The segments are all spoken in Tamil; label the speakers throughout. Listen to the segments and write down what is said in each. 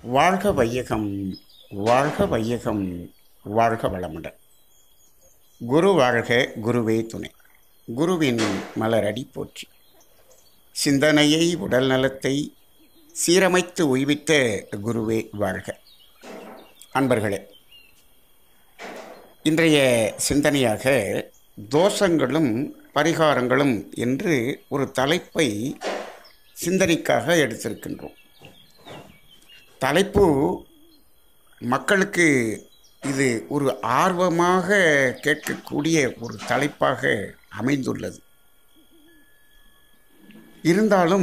Speaker 1: வாழ்க வையகம், வாழ்க வையகம், வாழ்க வளமுடன். குரு வாழ்க, குருவே துணை. குருவின் மலரடி போற்றி. சிந்தனையை, உடல் நலத்தை சீரமைத்து உய்வித்த குருவே வாழ்க. அன்பர்களே, இன்றைய சிந்தனையாக தோஷங்களும் பரிகாரங்களும் என்று ஒரு தலைப்பை சிந்தனைக்காக எடுத்திருக்கின்றோம். தலைப்பு மக்களுக்கு இது ஒரு ஆர்வமாக கேட்கக்கூடிய ஒரு தலைப்பாக அமைந்துள்ளது. இருந்தாலும்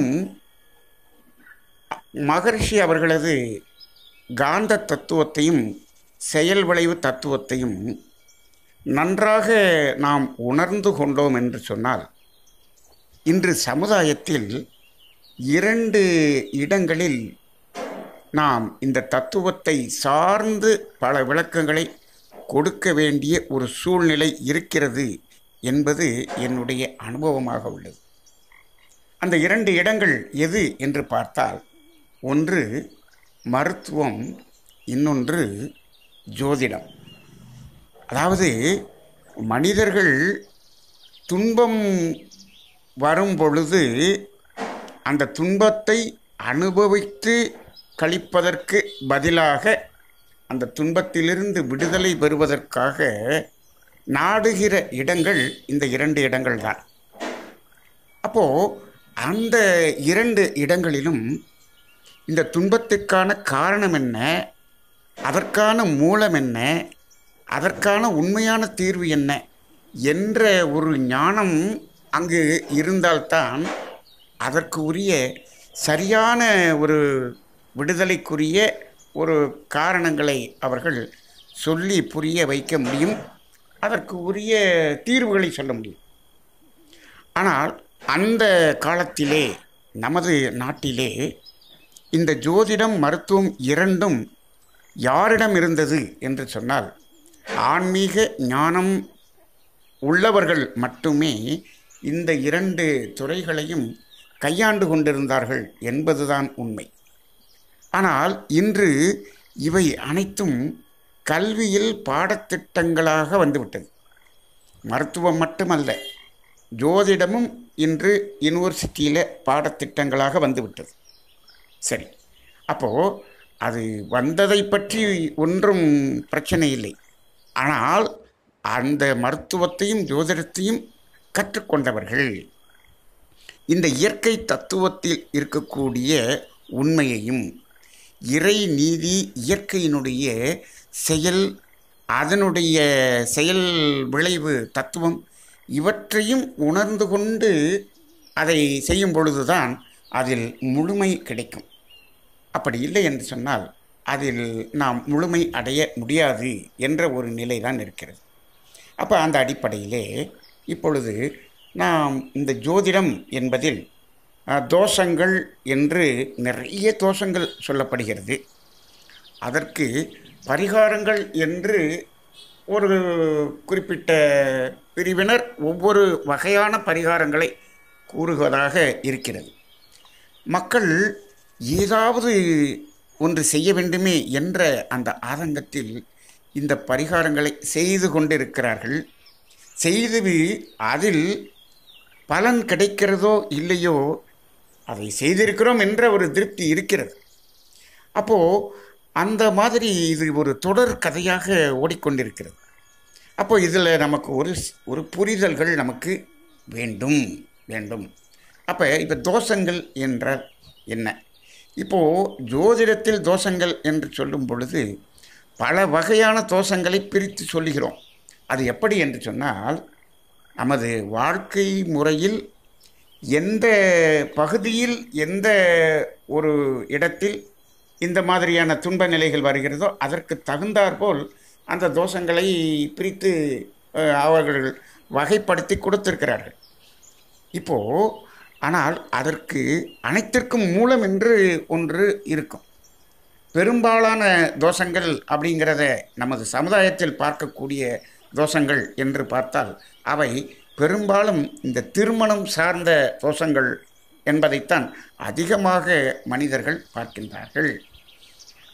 Speaker 1: மகரிஷி அவர்களது காந்த தத்துவத்தையும் செயல் விளைவு தத்துவத்தையும் நன்றாக நாம் உணர்ந்து கொண்டோம் என்று சொன்னால், இன்று சமுதாயத்தில் 2 இடங்களில் நாம் இந்த தத்துவத்தை சார்ந்து பல விளக்கங்களை கொடுக்க வேண்டிய ஒரு சூழ்நிலை இருக்கிறது என்பது என்னுடைய அனுபவமாக உள்ளது. அந்த 2 இடங்கள் எது என்று பார்த்தால், ஒன்று மருத்துவம், இன்னொன்று ஜோதிடம். அதாவது மனிதர்கள் துன்பம் வரும் பொழுது அந்த துன்பத்தை அனுபவித்து கழிப்பதற்கு பதிலாக அந்த துன்பத்திலிருந்து விடுதலை பெறுவதற்காக நாடுகிற இடங்கள் இந்த 2 இடங்கள் தான். அப்போது அந்த 2 இடங்களிலும் இந்த துன்பத்துக்கான காரணம் என்ன, அதற்கான மூலம் என்ன, அதற்கான உண்மையான தீர்வு என்ன என்ற ஒரு ஞானம் அங்கு இருந்தால்தான் அதற்கு உரிய சரியான ஒரு விடுதலைக்குரிய ஒரு காரணங்களை அவர்கள் சொல்லி புரிய வைக்க முடியும், அதற்கு உரிய தீர்வுகளை சொல்ல முடியும். ஆனால் அந்த காலத்திலே நமது நாட்டிலே இந்த ஜோதிடம், மருத்துவம் 2ம் யாரிடம் இருந்தது என்று சொன்னால், ஆன்மீக ஞானம் உள்ளவர்கள் மட்டுமே இந்த 2 துறைகளையும் கையாண்டு கொண்டிருந்தார்கள் என்பதுதான் உண்மை. ஆனால் இன்று இவை அனைத்தும் கல்வியில் பாடத்திட்டங்களாக வந்துவிட்டது. மருத்துவம் மட்டுமல்ல, ஜோதிடமும் இன்று யூனிவர்சிட்டியில் பாடத்திட்டங்களாக வந்துவிட்டது. சரி, அப்போது அது வந்ததை பற்றி ஒன்றும் பிரச்சனை இல்லை. ஆனால் அந்த மருத்துவத்தையும் ஜோதிடத்தையும் கற்றுக்கொண்டவர்கள் இந்த இயற்கை தத்துவத்தில் இருக்கக்கூடிய உண்மையையும், இறை நீதி, இயற்கையினுடைய செயல், அதனுடைய செயல் விளைவு தத்துவம், இவற்றையும் உணர்ந்து கொண்டு அதை செய்யும் பொழுதுதான் அதில் முழுமை கிடைக்கும். அப்படி இல்லை என்று சொன்னால் அதில் நாம் முழுமை அடைய முடியாது என்ற ஒரு நிலை தான் இருக்கிறது. அப்போ அந்த அடிப்படையிலே இப்பொழுது நாம் இந்த ஜோதிடம் என்பதில் தோஷங்கள் என்று நிறைய தோஷங்கள் சொல்லப்படுகிறது. அதற்கு பரிகாரங்கள் என்று ஒரு குறிப்பிட்ட பிரிவினர் ஒவ்வொரு வகையான பரிகாரங்களை கூறுவதாக இருக்கிறது. மக்கள் ஏதாவது ஒன்று செய்ய வேண்டுமே என்ற அந்த ஆதங்கத்தில் இந்த பரிகாரங்களை செய்து கொண்டிருக்கிறார்கள். செய்து அதில் பலன் கிடைக்கிறதோ இல்லையோ, அதை செய்திருக்கிறோம் என்ற ஒரு திருப்தி இருக்கிறது. அப்போது அந்த மாதிரி இது ஒரு தொடர் கதையாக ஓடிக்கொண்டிருக்கிறது. அப்போது இதில் நமக்கு ஒரு புரிதல்கள் நமக்கு வேண்டும். அப்போ இப்போ தோஷங்கள் என்றால் என்ன? இப்போது ஜோதிடத்தில் தோஷங்கள் என்று சொல்லும் பொழுது பல வகையான தோஷங்களை பிரித்து சொல்லுகிறோம். அது எப்படி என்று சொன்னால், நமது வாழ்க்கை முறையில் எந்த பகுதியில், எந்த ஒரு இடத்தில் இந்த மாதிரியான துன்ப நிலைகள் வருகிறதோ அதற்கு தகுந்தாற்போல் அந்த தோஷங்களை பிரித்து அவர்கள் வகைப்படுத்தி கொடுத்திருக்கிறார்கள். இப்போது ஆனால் அதற்கு அனைத்திற்கும் மூலம் என்று ஒன்று இருக்கும். பெரும்பாலான தோஷங்கள் அப்படிங்கிறத நமது சமுதாயத்தில் பார்க்கக்கூடிய தோஷங்கள் என்று பார்த்தால் அவை பெரும்பாலும் இந்த திருமணம் சார்ந்த தோஷங்கள் என்பதைத்தான் அதிகமாக மனிதர்கள் பார்க்கின்றார்கள்.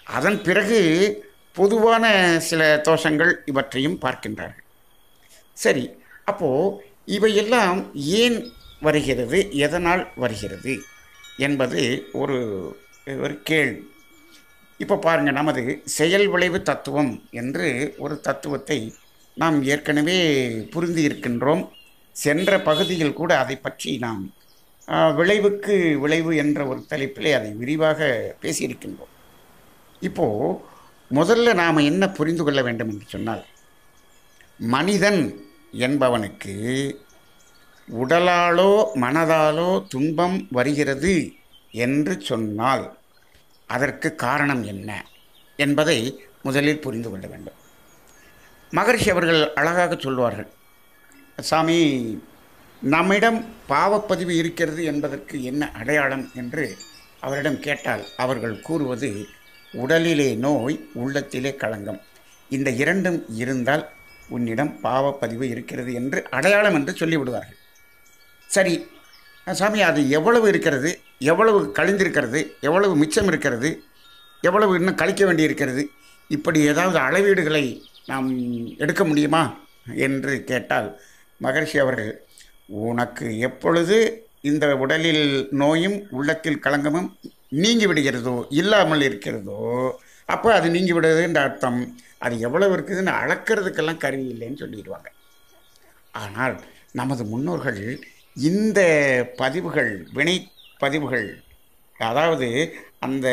Speaker 1: அதன் பிறகு பொதுவான சில தோஷங்கள் இவற்றையும் பார்க்கின்றார்கள். சரி, அப்போது இவையெல்லாம் ஏன் வருகிறது, எதனால் வருகிறது என்பது ஒரு ஒரு கேள்வி. இப்போ பாருங்கள், நமது செயல் விளைவு தத்துவம் என்று ஒரு தத்துவத்தை நாம் ஏற்கனவே புரிந்து இருக்கின்றோம். சென்ற பகுதியில் கூட அதை பற்றி நாம் விளைவுக்கு விளைவு என்ற ஒரு தலைப்பிலே அதை விரிவாக பேசியிருக்கின்றோம். இப்போது முதல்ல நாம் என்ன புரிந்து கொள்ள வேண்டும் என்று சொன்னால், மனிதன் என்பவனுக்கு உடலாலோ மனதாலோ துன்பம் வருகிறது என்று சொன்னால் அதற்கு காரணம் என்ன என்பதை முதலில் புரிந்து கொள்ள வேண்டும். மகரிஷி அவர்கள் அழகாக சொல்வார்கள், சாமி, நம்மிடம் பாவப்பதிவு இருக்கிறது என்பதற்கு என்ன அடையாளம் என்று அவரிடம் கேட்டால் அவர்கள் கூறுவது, உடலிலே நோய், உள்ளத்திலே களங்கம், இந்த இரண்டும் இருந்தால் உன்னிடம் பாவப்பதிவு இருக்கிறது என்று அடையாளம் என்று சொல்லிவிடுவார்கள். சரி சாமி, அது எவ்வளவு இருக்கிறது, எவ்வளவு கழிந்திருக்கிறது, எவ்வளவு மிச்சம் இருக்கிறது, எவ்வளவு இன்னும் கழிக்க வேண்டியிருக்கிறது, இப்படி ஏதாவது அளவீடுகளை நாம் எடுக்க முடியுமா என்று கேட்டால் மகரிஷி அவர்கள், உனக்கு எப்பொழுது இந்த உடலில் நோயும் உள்ளத்தில் களங்கமும் நீங்கி விடுகிறதோ, இல்லாமல் இருக்கிறதோ, அப்போ அது நீங்கி விடுறது என்ற அர்த்தம். அது எவ்வளவு இருக்குதுன்னு அளக்கிறதுக்கெல்லாம் கருவி இல்லைன்னு சொல்லிடுவாங்க. ஆனால் நமது முன்னோர்கள் இந்த பதிவுகள், வினை பதிவுகள், அதாவது அந்த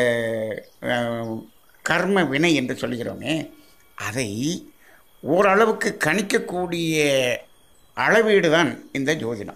Speaker 1: கர்ம வினை என்று சொல்கிறோமே, அதை ஓரளவுக்கு கணிக்கக்கூடிய அளவீடு தான் இந்த ஜோதிடம்.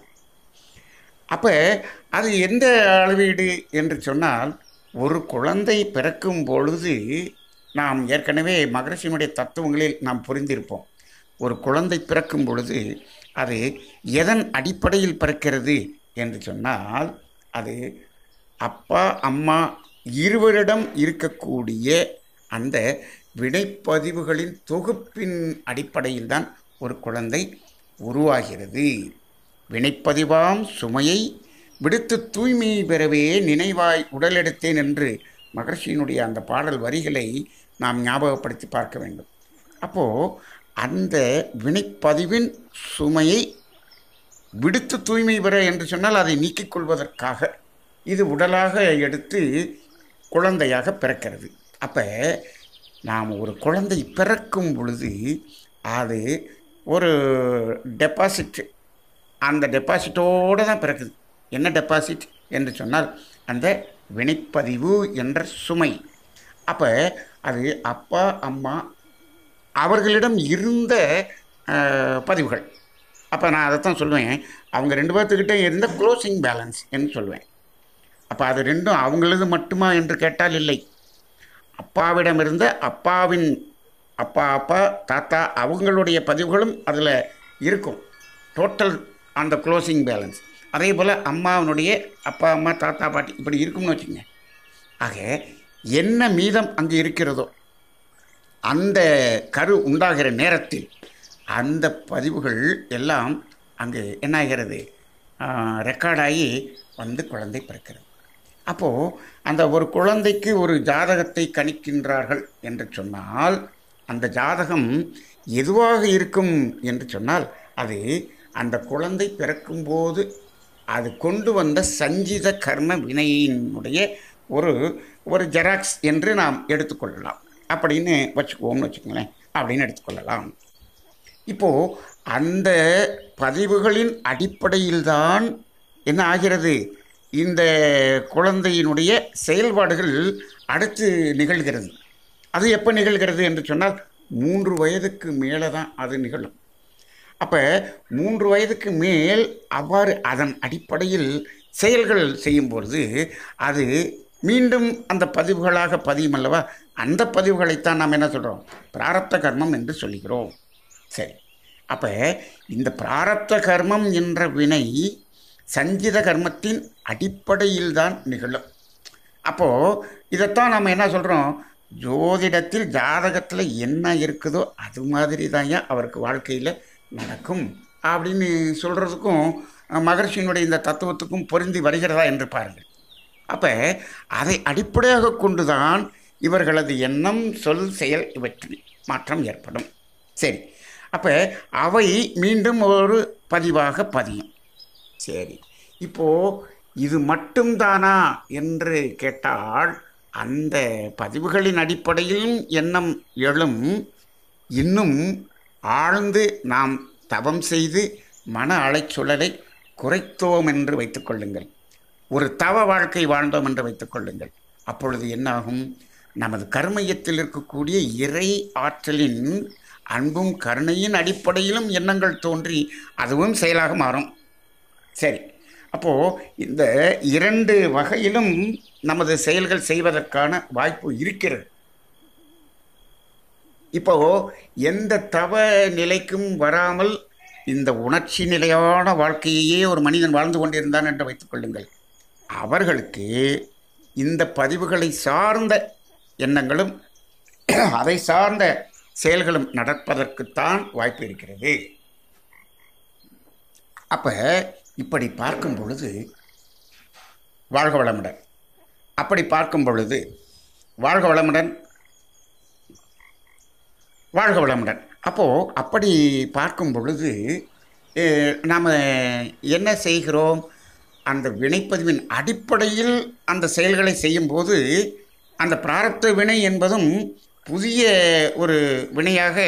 Speaker 1: அப்போ அது எந்த அளவீடு என்று சொன்னால், ஒரு குழந்தை பிறக்கும் பொழுது நாம் ஏற்கனவே மகரிஷியினுடைய தத்துவங்களில் நாம் புரிந்திருப்போம். ஒரு குழந்தை பிறக்கும் பொழுது அது எதன் அடிப்படையில் பிறக்கிறது என்று சொன்னால், அது அப்பா அம்மா இருவரிடம் இருக்கக்கூடிய அந்த வினைப்பதிவுகளின் தொகுப்பின் அடிப்படையில் தான் ஒரு குழந்தை உருவாகிறது. வினைப்பதிவாம் சுமையை விடுத்து தூய்மை பெறவே நினைவாய் உடலெடுத்தேன் என்று மகரிஷியினுடைய அந்த பாடல் வரிகளை நாம் ஞாபகப்படுத்தி பார்க்க வேண்டும். அப்போது அந்த வினைப்பதிவின் சுமையை விடுத்து தூய்மை பெற என்று சொன்னால் அதை நீக்கிக் கொள்வதற்காக இது உடலாக எடுத்து குழந்தையாக பிறக்கிறது. அப்போ நாம் ஒரு குழந்தை பிறக்கும் பொழுது அது ஒரு டெபாசிட், அந்த டெபாசிட்டோடு தான் பிறக்குது. என்ன டெபாசிட் என்று சொன்னால் அந்த வினைப்பதிவு என்ற சுமை. அப்போ அது அப்பா அம்மா அவர்களிடம் இருந்த பதிவுகள். அப்போ நான் அதைத்தான் சொல்லுவேன், அவங்க ரெண்டு பேர்த்துக்கிட்டே இருந்த க்ளோசிங் பேலன்ஸ் என்று சொல்லுவேன். அப்போ அது ரெண்டும் அவங்களது மட்டுமா என்று கேட்டால் இல்லை. அப்பாவிடம் இருந்த அப்பாவின் அப்பா அப்பா தாத்தா அவங்களுடைய பதிவுகளும் அதில் இருக்கும். டோட்டல் அந்த க்ளோசிங் பேலன்ஸ். அதே போல் அம்மாவனுடைய அப்பா அம்மா தாத்தா பாட்டி இப்படி இருக்கும்னு வச்சுங்க. ஆக என்ன மீதம் அங்கே இருக்கிறதோ அந்த கரு உண்டாகிற நேரத்தில் அந்த பதிவுகள் எல்லாம் அங்கே என்னாகிறது, ரெக்கார்டாகி வந்து குழந்தை பிறக்கிறது. அப்போது அந்த ஒரு குழந்தைக்கு ஒரு ஜாதகத்தை கணிக்கின்றார்கள் என்று சொன்னால் அந்த ஜாதகம் எதுவாக இருக்கும் என்று சொன்னால் அது அந்த குழந்தை பிறக்கும்போது அது கொண்டு வந்த சஞ்சித கர்ம வினையினுடைய ஒரு ஒரு ஜெராக்ஸ் என்று நாம் எடுத்துக்கொள்ளலாம். அப்படின்னு வச்சுக்குவோம்னு வச்சுக்கோங்களேன், அப்படின்னு எடுத்துக்கொள்ளலாம். இப்போது அந்த பதிவுகளின் அடிப்படையில்தான் என்ன ஆகிறது, இந்த குழந்தையினுடைய செயல்பாடுகள் அடுத்து நிகழ்கிறது. அது எப்போ நிகழ்கிறது என்று சொன்னால் 3 வயதுக்கு மேலே தான் அது நிகழும். அப்போ 3 வயதுக்கு மேல் அவ்வாறு அதன் அடிப்படையில் செயல்கள் செய்யும்பொழுது அது மீண்டும் அந்த பதிவுகளாக பதியும் அல்லவா. அந்த பதிவுகளைத்தான் நாம் என்ன சொல்கிறோம், பிராரப்த கர்மம் என்று சொல்லுகிறோம். சரி, அப்போ இந்த பிராரப்த கர்மம் என்ற வினை சஞ்சித கர்மத்தின் அடிப்படையில் தான் நிகழும். அப்போது இதைத்தான் நம்ம என்ன சொல்கிறோம், ஜோதிடத்தில் ஜாதகத்தில் என்ன இருக்குதோ அது மாதிரி தான் அவருக்கு வாழ்க்கையில் நடக்கும் அப்படின்னு சொல்கிறதுக்கும் மகரிஷியினுடைய இந்த தத்துவத்துக்கும் பொருந்தி வருகிறதா என்று பாருங்கள். அப்போ அதை அடிப்படையாக கொண்டு தான் இவர்களது எண்ணம், சொல், செயல் இவற்றில் மாற்றம் ஏற்படும். சரி, அப்போ அவை மீண்டும் ஒரு பதிவாக பதியும். சரி, இப்போது இது மட்டும்தானா என்று கேட்டால், அந்த பதிவுகளின் அடிப்படையிலும் எண்ணம் எழும். இன்னும் ஆழ்ந்து நாம் தவம் செய்து மன அலைச்சூழலை குறைத்தோம் என்று வைத்துக்கொள்ளுங்கள், ஒரு தவ வாழ்க்கை வாழ்ந்தோம் என்று வைத்துக்கொள்ளுங்கள். அப்பொழுது என்னாகும்? நமது கர்மயத்தில் இருக்கக்கூடிய இறை ஆற்றலின் அன்பும் கருணையின் அடிப்படையிலும் எண்ணங்கள் தோன்றி அதுவும் செயலாக மாறும். சரி, அப்போது இந்த இரண்டு வகையிலும் நமது செயல்கள் செய்வதற்கான வாய்ப்பு இருக்கிறது. இப்போது எந்த தவ நிலைக்கும் வராமல் இந்த உணர்ச்சி நிலையான வாழ்க்கையே ஒரு மனிதன் வாழ்ந்து கொண்டிருந்தான் என்று வைத்துக்கொள்ளுங்கள். அவர்களுக்கு இந்த பதிவுகளை சார்ந்த எண்ணங்களும் அதை சார்ந்த செயல்களும் நடப்பதற்குத்தான் வாய்ப்பு இருக்கிறது. அப்போ இப்படி பார்க்கும் பொழுது வாழ்க வளமுடன், அப்படி பார்க்கும் பொழுது வாழ்க வளமுடன், வாழ்க வளமுடன். அப்போது அப்படி பார்க்கும் பொழுது நாம் என்ன செய்கிறோம்? அந்த வினைப்பதிவின் அடிப்படையில் அந்த செயல்களை செய்யும்போது அந்த பிராரப்த வினை என்பதும் புதிய ஒரு வினையாக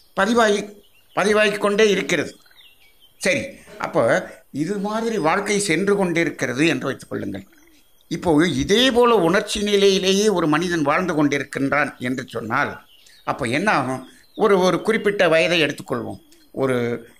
Speaker 1: பதிவாகி கொண்டே இருக்கிறது. சரி, அப்போ இது மாதிரி வாழ்க்கை சென்று கொண்டிருக்கிறது என்று வைத்துக்கொள்ளுங்கள். இப்போது இதே போல் உணர்ச்சி நிலையிலேயே ஒரு மனிதன் வாழ்ந்து கொண்டிருக்கின்றான் என்று சொன்னால் அப்போ என்ன ஆகும்? ஒரு குறிப்பிட்ட வயதை எடுத்துக்கொள்வோம். ஒரு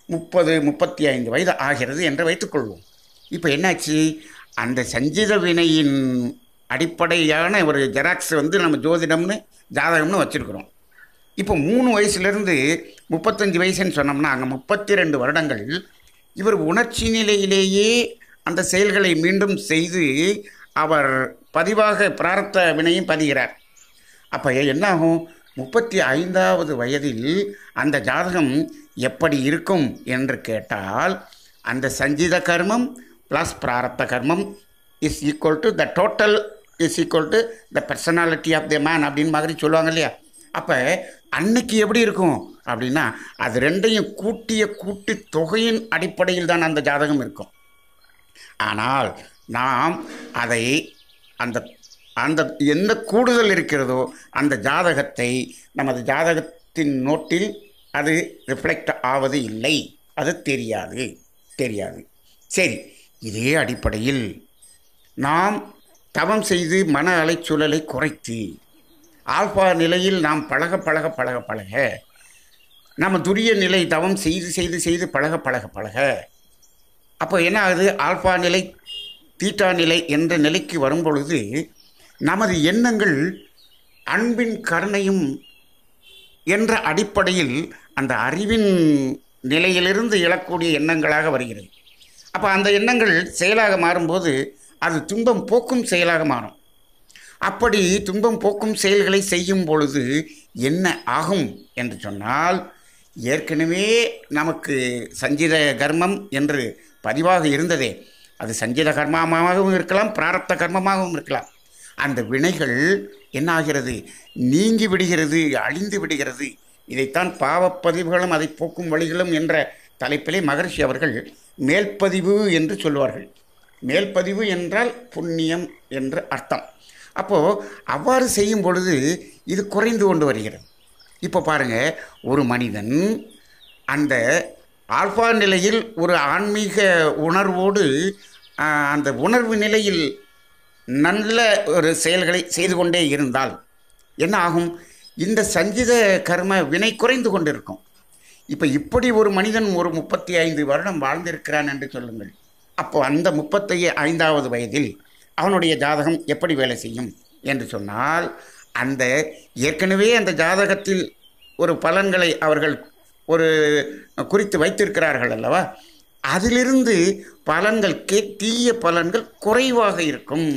Speaker 1: 30-35 வயது ஆகிறது என்று வைத்துக்கொள்வோம். இப்போ என்னாச்சு? அந்த சஞ்சித வினையின் அடிப்படையான ஒரு ஜெராக்ஸ் நம்ம ஜாதகம்னு வச்சுருக்குறோம். இப்போ 3 வயசுலேருந்து 35 வயசுன்னு சொன்னோம்னா அங்கே 32 வருடங்கள் இவர் உணர்ச்சி நிலையிலேயே அந்த செயல்களை மீண்டும் செய்து அவர் பதிவாக பிராரப்த வினையும் பதிகிறார். அப்போ என்னாகும்? 35வது வயதில் அந்த ஜாதகம் எப்படி இருக்கும் என்று கேட்டால், அந்த சஞ்சித கர்மம் ப்ளஸ் பிராரப்த கர்மம் is equal to the total is equal to the personality of the man அப்படின்னு மாதிரி சொல்லுவாங்க இல்லையா? அப்போ அன்னைக்கு எப்படி இருக்கும் அப்படின்னா, அது ரெண்டையும் கூட்டிய கூட்டு தொகையின் அடிப்படையில் தான் அந்த ஜாதகம் இருக்கும். ஆனால் நாம் அதை அந்த அந்த எந்த கூடுதல் இருக்கிறதோ அந்த ஜாதகத்தை நமது ஜாதகத்தின் நோட்டில் அது ரிஃப்ளெக்ட் ஆவது இல்லை, அது தெரியாது. சரி, இதே அடிப்படையில் நாம் தவம் செய்து மன அலைச்சூழலை குறைத்து ஆல்பா நிலையில் நாம் பழக நம்ம துரிய நிலை தவம் செய்து பழக அப்போ என்ன ஆகுது? ஆல்பா நிலை தீட்டா நிலை என்ற நிலைக்கு வரும்பொழுது நமது எண்ணங்கள் அன்பின் கருணையும் என்ற அடிப்படையில் அந்த அறிவின் நிலையிலிருந்து எழக்கூடிய எண்ணங்களாக வருகிறது. அப்போ அந்த எண்ணங்கள் செயலாக மாறும்போது அது துன்பம் போக்கும் செயலாக மாறும். அப்படி துன்பம் போக்கும் செயல்களை செய்யும் பொழுது என்ன ஆகும் என்று சொன்னால், ஏற்கனவே நமக்கு சஞ்சித கர்மம் என்று பதிவாக இருந்ததே, அது சஞ்சித கர்மமாகவும் இருக்கலாம், பிராரப்த கர்மமாகவும் இருக்கலாம். அந்த வினைகள் என்ன ஆகிறது? நீங்கி விடுகிறது, அழிந்து விடுகிறது. இதைத்தான் பாவப்பதிவுகளும் அதை போக்கும் வழிகளும் என்ற தலைப்பிலே மகரிஷி அவர்கள் மேல்பதிவு என்று சொல்வார்கள். மேல்பதிவு என்றால் புண்ணியம் என்று அர்த்தம். அப்போது அவ்வாறு செய்யும் பொழுது இது குறைந்து கொண்டு வருகிறது. இப்போ பாருங்கள், ஒரு மனிதன் அந்த ஆல்பா நிலையில் ஒரு ஆன்மீக உணர்வோடு அந்த உணர்வு நிலையில் நல்ல ஒரு செயல்களை செய்து கொண்டே இருந்தால் என்ன ஆகும்? இந்த சஞ்சித கர்ம வினை குறைந்து கொண்டிருக்கும். இப்போ இப்படி ஒரு மனிதன் ஒரு 35 வருடம் வாழ்ந்திருக்கிறான் என்று சொல்லுங்கள். அப்போ அந்த 35வது வயதில் அவனுடைய ஜாதகம் எப்படி வேலை செய்யும் என்று சொன்னால், அந்த ஏற்கனவே அந்த ஜாதகத்தில் ஒரு பலன்களை அவர்கள் ஒரு குறித்து வைத்திருக்கிறார்கள் அல்லவா, அதிலிருந்து பலன்கள் தீய பலன்கள் குறைவாக இருக்கும்.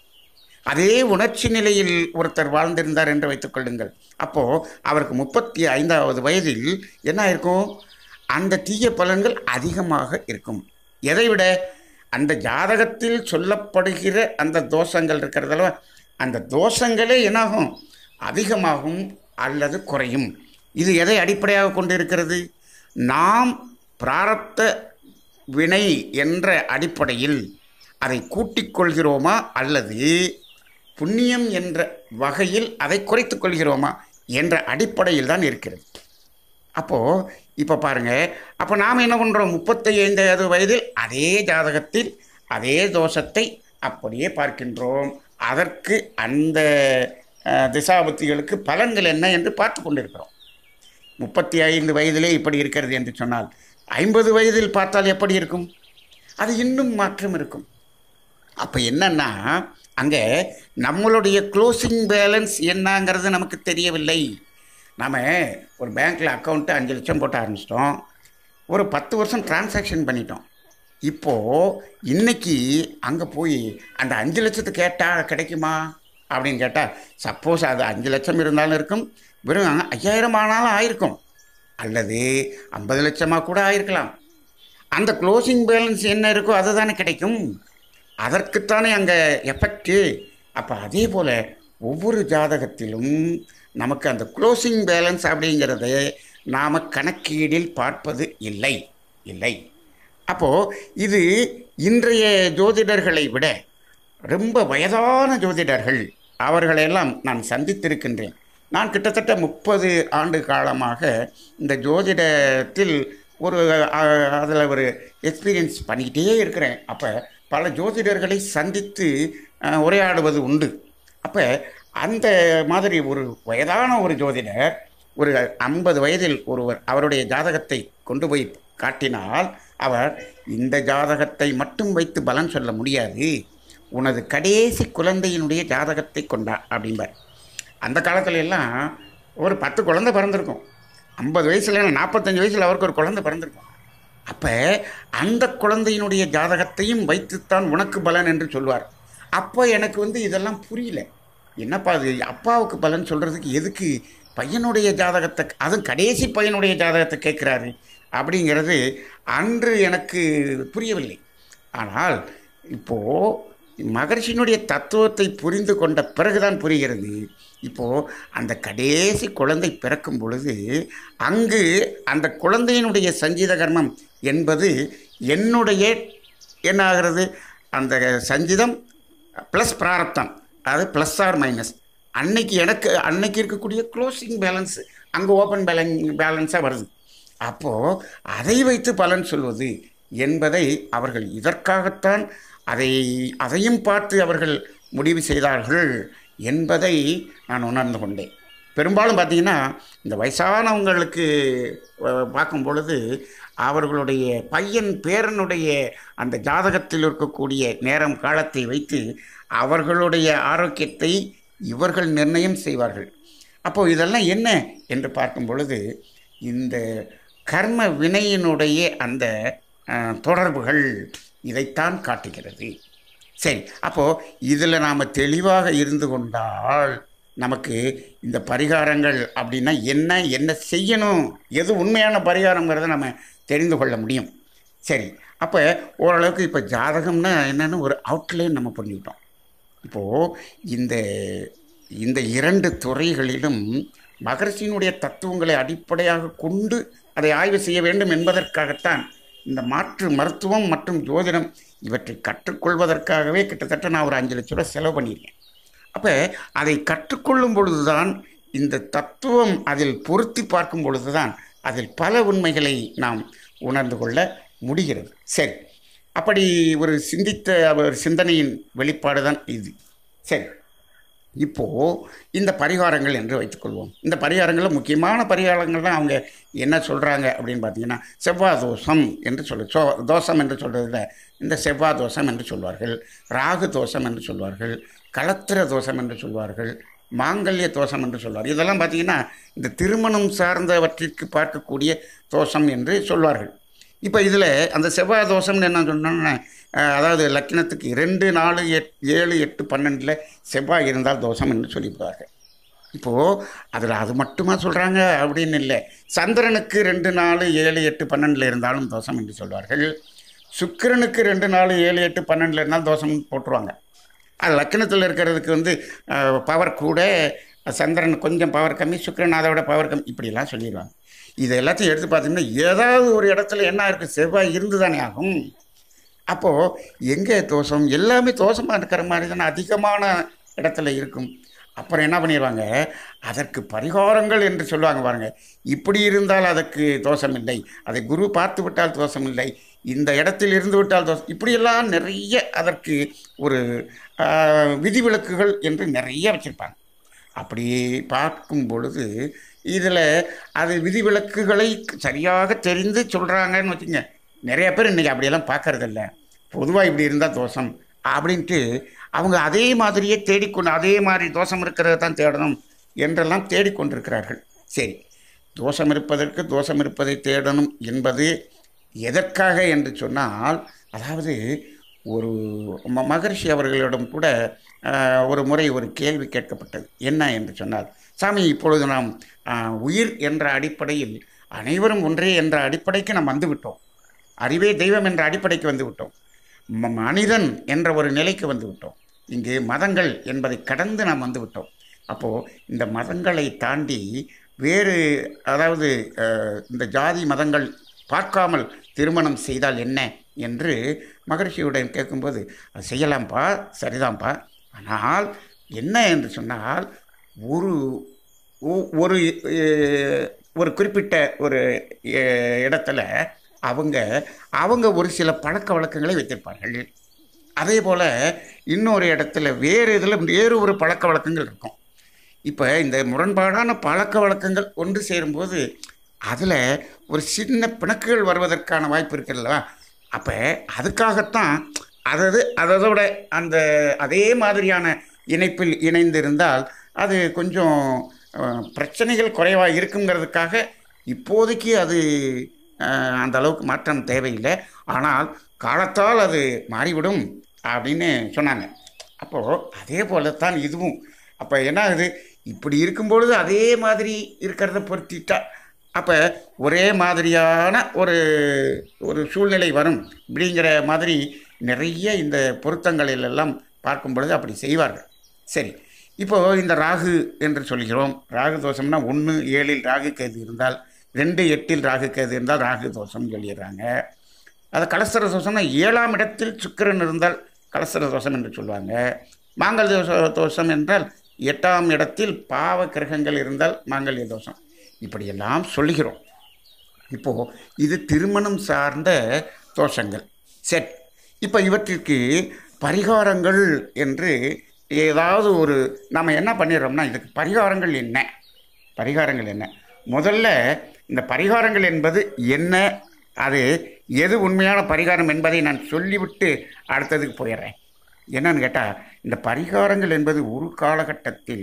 Speaker 1: அதே உணர்ச்சி நிலையில் ஒருத்தர் வாழ்ந்திருந்தார் என்று வைத்துக்கொள்ளுங்கள். அப்போது அவருக்கு 35வது வயதில் என்ன இருக்கும்? அந்த தீய பலன்கள் அதிகமாக இருக்கும். எதை விட அந்த ஜாதகத்தில் சொல்லப்படுகிற அந்த தோஷங்கள் இருக்கிறதல்ல, அந்த தோஷங்களே என்னாகும்? அதிகமாகும் அல்லது குறையும். இது எதை அடிப்படையாக கொண்டு இருக்கிறது? நாம் பிராரப்த வினை என்ற அடிப்படையில் அதை கூட்டிக் கொள்கிறோமா அல்லது புண்ணியம் என்ற வகையில் அதை குறைத்து கொள்கிறோமா என்ற அடிப்படையில் தான் இருக்கிறது. அப்போது இப்போ பாருங்கள், அப்போ நாம் என்ன பண்ணுறோம்? 35 வயதில் அதே ஜாதகத்தில் அதே தோஷத்தை அப்படியே பார்க்கின்றோம். அதற்கு அந்த திசாபுத்திகளுக்கு பலன்கள் என்ன என்று பார்த்து கொண்டிருக்கிறோம். 35 வயதிலே இப்படி இருக்கிறது என்று சொன்னால் 50 வயதில் பார்த்தால் எப்படி இருக்கும்? அது இன்னும் மாற்றம் இருக்கும். அப்போ என்னன்னா, அங்கே நம்மளுடைய க்ளோசிங் பேலன்ஸ் என்னங்கிறது நமக்கு தெரியவில்லை. நம்ம ஒரு பேங்க்கில் அக்கௌண்ட்டு 5 லட்சம் போட்டு ஆரம்பிச்சிட்டோம். ஒரு 10 வருஷம் டிரான்சாக்ஷன் பண்ணிட்டோம். இப்போது இன்றைக்கி அங்கே போய் அந்த 5 லட்சத்து கேட்டால் கிடைக்குமா அப்படின்னு கேட்டால், சப்போஸ் அது 5 லட்சம் இருந்தாலும் இருக்கும், வெறும் 5000 ஆனாலும் ஆயிருக்கும், அல்லது 50 லட்சமாக கூட ஆயிருக்கலாம். அந்த க்ளோசிங் பேலன்ஸ் என்ன இருக்கோ அதுதானே கிடைக்கும். அதற்குத்தானே அங்கே எஃபெக்டு. அப்போ அதே போல் ஒவ்வொரு ஜாதகத்திலும் நமக்கு அந்த க்ளோசிங் பேலன்ஸ் அப்படிங்கிறத நாம் கணக்கீடில் பார்ப்பது இல்லை. அப்போது இது இன்றைய ஜோதிடர்களை விட ரொம்ப வயதான ஜோதிடர்கள் அவர்களெல்லாம் நான் சந்தித்திருக்கின்றேன். நான் கிட்டத்தட்ட 30 ஆண்டு காலமாக இந்த ஜோதிடத்தில் அதில் ஒரு எக்ஸ்பீரியன்ஸ் பண்ணிக்கிட்டே இருக்கிறேன். அப்போ பல ஜோதிடர்களை சந்தித்து உரையாடுவது உண்டு. அப்போ அந்த மாதிரி ஒரு வயதான ஒரு ஜோதிடர் ஒரு 50 வயதில் ஒருவர் அவருடைய ஜாதகத்தை கொண்டு போய் காட்டினால், அவர் இந்த ஜாதகத்தை மட்டும் வைத்து பலன் சொல்ல முடியாது, உனது கடைசி குழந்தையினுடைய ஜாதகத்தை கொண்டா அப்படிம்பார். அந்த காலத்துல எல்லாம் ஒரு 10 குழந்தை பிறந்திருக்கும். 50 வயசுல 45 வயசில் அவருக்கு ஒரு குழந்தை பிறந்திருக்கும். அப்போ அந்த குழந்தையினுடைய ஜாதகத்தையும் வைத்துத்தான் உனக்கு பலன் என்று சொல்வார். அப்போ எனக்கு இதெல்லாம் புரியல. என்னப்பா அது, அப்பாவுக்கு பலன் சொல்கிறதுக்கு எதுக்கு பையனுடைய ஜாதகத்தை, அதுவும் கடைசி பையனுடைய ஜாதகத்தை கேட்குறாரு அப்படிங்கிறது அன்று எனக்கு புரியவில்லை. ஆனால் இப்போது மகரிஷியினுடைய தத்துவத்தை புரிந்து கொண்ட பிறகுதான் புரிகிறது. இப்போது அந்த கடைசி குழந்தை பிறக்கும் பொழுது அங்கு அந்த குழந்தையினுடைய சஞ்சீத கர்மம் என்பது என்னுடைய என்ன ஆகிறது, அந்த சஞ்சிதம் ப்ளஸ் பிராரப்தம், அது ப்ளஸ் ஆர் மைனஸ், அன்னைக்கு இருக்கக்கூடிய க்ளோசிங் பேலன்ஸ் அங்கே ஓப்பன் பேலன்ஸாக வருது. அப்போது அதை வைத்து பலன் சொல்வது என்பதை அவர்கள் இதற்காகத்தான் அதையும் பார்த்து அவர்கள் முடிவு செய்தார்கள் என்பதை நான் உணர்ந்து கொண்டேன். பெரும்பாலும் பார்த்திங்கன்னா இந்த வயசானவங்களுக்கு பார்க்கும் பொழுது அவர்களுடைய பையன் பேரனுடைய அந்த ஜாதகத்தில் இருக்கக்கூடிய நேரம் காலத்தை வைத்து அவர்களுடைய ஆரோக்கியத்தை இவர்கள் நிர்ணயம் செய்வார்கள். அப்போது இதெல்லாம் என்ன என்று பார்க்கும் பொழுது இந்த கர்ம வினையினுடைய அந்த தொடர்புகள் இதைத்தான் காட்டுகிறது. சரி, அப்போது இதில் நாம் தெளிவாக இருந்து கொண்டால் நமக்கு இந்த பரிகாரங்கள் அப்படின்னா என்ன செய்யணும், எது உண்மையான பரிகாரங்கிறத நம்ம தெரிந்து கொள்ள முடியும். சரி, அப்போ ஓரளவுக்கு இப்போ ஜாதகம்னா என்னென்னு ஒரு அவுட்லைன் நம்ம பண்ணிவிட்டோம். இப்போது இந்த 2 துறைகளிலும் மகரிஷியினுடைய தத்துவங்களை அடிப்படையாக கொண்டு அதை ஆய்வு செய்ய வேண்டும் என்பதற்காகத்தான் இந்த மாற்று மருத்துவம் மற்றும் ஜோதிடம் இவற்றை கற்றுக்கொள்வதற்காகவே கிட்டத்தட்ட நான் ஒரு 5 லட்ச ரூபா செலவு பண்ணியிருக்கேன். அப்போ அதை கற்றுக்கொள்ளும் பொழுது தான் இந்த தத்துவம் அதில் பொருத்தி பார்க்கும் பொழுது தான் அதில் பல உண்மைகளை நாம் உணர்ந்து கொள்ள முடிகிறது. சரி, அப்படி ஒரு சிந்தனையின் வெளிப்பாடு தான் இது. சரி, இப்போது இந்த பரிகாரங்கள் என்று வைத்துக்கொள்வோம். இந்த பரிகாரங்களில் முக்கியமான பரிகாரங்கள் தான் அவங்க என்ன சொல்கிறாங்க அப்படின்னு பார்த்தீங்கன்னா, செவ்வாய் தோஷம் என்று தோஷம் என்று சொல்கிறதுல இந்த செவ்வாய் தோஷம் என்று சொல்வார்கள், ராகு தோஷம் என்று சொல்வார்கள், களத்திர தோஷம் என்று சொல்வார்கள், மாங்கல்ய தோஷம் என்று சொல்வார்கள். இதெல்லாம் பார்த்திங்கன்னா இந்த திருமணம் சார்ந்தவற்றிற்கு பார்க்கக்கூடிய தோஷம் என்று சொல்வார்கள். இப்போ இதில் அந்த செவ்வாய் தோஷம்னு என்ன சொன்னோன்னா, அதாவது லக்கினத்துக்கு 2, 4, 7, 8, 12 செவ்வாய் இருந்தால் தோஷம் என்று சொல்லிவிடுவார்கள். இப்போது அதில் அது மட்டுமா சொல்கிறாங்க அப்படின்னு இல்லை. சந்திரனுக்கு 2, 4, 7, 8, 12 இருந்தாலும் தோஷம் என்று சொல்வார்கள். சுக்கிரனுக்கு 2, 4, 7, 8, 12 இருந்தாலும் தோஷம் போட்டுருவாங்க. அது லக்கினத்தில் இருக்கிறதுக்கு பவர் கூட, சந்திரன் கொஞ்சம் பவர் கம்மி, சுக்கிரன் அதை விட பவர் கம்மி, இப்படிலாம் சொல்லிடுவாங்க. இது எல்லாத்தையும் எடுத்து பார்த்தீங்கன்னா ஏதாவது ஒரு இடத்துல என்ன இருக்குது, செவ்வாய் இருந்து தானே ஆகும். அப்போது எங்கே தோஷம், எல்லாமே தோஷமாக இருக்கிற மாதிரி தானே அதிகமான இடத்துல இருக்கும். அப்புறம் என்ன பண்ணிடுவாங்க, அதற்கு பரிகாரங்கள் என்று சொல்லுவாங்க பாருங்கள். இப்படி இருந்தால் அதற்கு தோஷம் இல்லை, அதை குரு பார்த்து விட்டால் தோஷம் இல்லை, இந்த இடத்தில் இருந்து விட்டால் தோஷம், இப்படியெல்லாம் நிறைய அதற்கு ஒரு விதிவிலக்குகள் என்று நிறைய வச்சுருப்பாங்க. அப்படி பார்க்கும் பொழுது இதில் அது விதிவிலக்குகளை சரியாக தெரிந்து சொல்கிறாங்கன்னு வச்சுங்க. நிறைய பேர் இன்றைக்கி அப்படியெல்லாம் பார்க்கறதில்ல. பொதுவாக இப்படி இருந்தால் தோஷம் அப்படின்ட்டு அவங்க அதே மாதிரியே தேடிக்கொண்டு, அதே மாதிரி தோஷம் இருக்கிறத தான் தேடணும் என்றெல்லாம் தேடிக்கொண்டிருக்கிறார்கள். சரி, தோஷம் இருப்பதற்கு தோஷம் இருப்பதை தேடணும் என்பது எதற்காக என்று சொன்னால், அதாவது ஒரு மகரிஷி அவர்களிடம் கூட ஒரு முறை ஒரு கேள்வி கேட்கப்பட்டது. என்ன என்று சொன்னால், சாமி, இப்பொழுது நாம் உயிர் என்ற அடிப்படையில் அனைவரும் ஒன்றே என்ற அடிப்படைக்கு நாம் வந்துவிட்டோம், அறிவே தெய்வம் என்ற அடிப்படைக்கு வந்துவிட்டோம், மனிதன் என்ற ஒரு நிலைக்கு வந்துவிட்டோம், இங்கு மதங்கள் என்பதை கடந்து நாம் வந்துவிட்டோம். அப்போது இந்த மதங்களை தாண்டி வேறு, அதாவது இந்த ஜாதி மதங்கள் பார்க்காமல் திருமணம் செய்தால் என்ன என்று மகரிஷியுடன் கேட்கும்போது, அது செய்யலாம்ப்பா, சரிதான்ப்பா, ஆனால் என்ன என்று சொன்னால் ஒரு ஒரு ஒரு குறிப்பிட்ட ஒரு இடத்துல அவங்க ஒரு சில பழக்க வழக்கங்களை வைத்திருப்பார்கள். அதே போல் இன்னொரு இடத்துல வேறு இதில் வேறு ஒரு பழக்க வழக்கங்கள் இருக்கும். இப்போ இந்த முரண்பாடான பழக்க வழக்கங்கள் ஒன்று சேரும்போது அதில் ஒரு சின்ன பிணக்குகள் வருவதற்கான வாய்ப்பு இருக்குல்லவா. அப்போ அதுக்காகத்தான் அதோட அந்த அதே மாதிரியான இணைப்பில் இணைந்திருந்தால் அது கொஞ்சம் பிரச்சனைகள் குறைவாக இருக்குங்கிறதுக்காக இப்போதைக்கு அது அந்த அளவுக்கு மாற்றம் தேவையில்லை, ஆனால் காலத்தால் அது மாறிவிடும் அப்படின்னு சொன்னாங்க. அப்போது அதே போல தான் இதுவும். அப்போ என்ன ஆகுது, இப்படி இருக்கும்பொழுது அதே மாதிரி இருக்கிறத பொருத்திட்டா அப்போ ஒரே மாதிரியான ஒரு ஒரு சூழ்நிலை வரும் அப்படிங்கிற மாதிரி நிறைய இந்த பொருத்தங்களிலெல்லாம் பார்க்கும் பொழுது அப்படி செய்வார்கள். சரி, இப்போது இந்த ராகு என்று சொல்கிறோம். ராகு தோஷம்னா 1-7 ராகு கேது இருந்தால், 2-8 ராகு கேது இருந்தால் ராகு தோஷம் சொல்லிடுறாங்க. அது கலஸ்தர தோஷம்னா 7ஆம் இடத்தில் சுக்கிரன் இருந்தால் கலஸ்தர தோஷம் என்று சொல்லுவாங்க. மாங்கல்ய தோஷம் என்றால் 8ஆம் இடத்தில் பாவ கிரகங்கள் இருந்தால் மாங்கல்ய தோஷம். இப்படியெல்லாம் சொல்லுகிறோம். இப்போது இது திருமணம் சார்ந்த தோஷங்கள். சரி, இப்போ இவற்றிற்கு பரிகாரங்கள் என்று ஏதாவது ஒரு நம்ம என்ன பண்ணிடுறோம்னா, இதுக்கு பரிகாரங்கள் என்ன, பரிகாரங்கள் என்ன, முதல்ல இந்த பரிகாரங்கள் என்பது என்ன, அது எது உண்மையான பரிகாரம் என்பதை நான் சொல்லிவிட்டு அடுத்ததுக்கு போயிடுறேன். என்னன்னு கேட்டால், இந்த பரிகாரங்கள் என்பது ஒரு காலகட்டத்தில்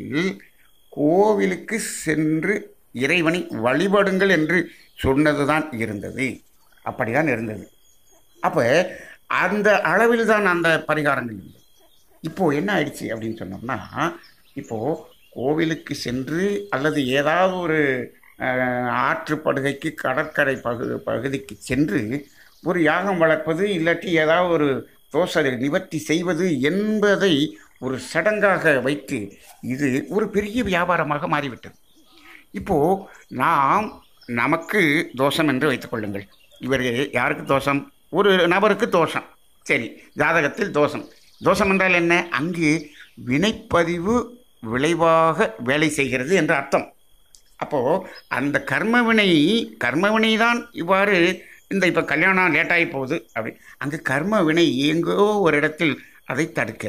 Speaker 1: கோவிலுக்கு சென்று இறைவனை வழிபடுங்கள் என்று சொன்னது தான் இருந்தது. அப்படி தான் இருந்தது. அப்போ அந்த அளவில் தான் அந்த பரிகாரங்கள் இருந்தது. இப்போது என்ன ஆயிடுச்சு அப்படின்னு சொன்னோம்னா, இப்போது கோவிலுக்கு சென்று அல்லது ஏதாவது ஒரு ஆற்றுப்படுகைக்கு கடற்கரை பகுதிக்கு சென்று ஒரு யாகம் வளர்ப்பது, இல்லாட்டி ஏதாவது ஒரு தோஷ நிவர்த்தி செய்வது என்பதை ஒரு சடங்காக வைத்து இது ஒரு பெரிய வியாபாரமாக மாறிவிட்டது. இப்போது நமக்கு தோஷம் என்று வைத்துக்கொள்ளுங்கள். இவர் யாருக்கு தோஷம், ஒரு நபருக்கு தோஷம். சரி, ஜாதகத்தில் தோஷம். தோஷம் என்றால் என்ன, அங்கு வினைப்பதிவு விளைவாக வேலை செய்கிறது என்று அர்த்தம். அப்போது அந்த கர்மவினை தான் இவ்வாறு இப்போ கல்யாணம் லேட்டாகி போகுது அப்படி, அங்கே கர்மவினை எங்கோ ஒரு இடத்தில் அதை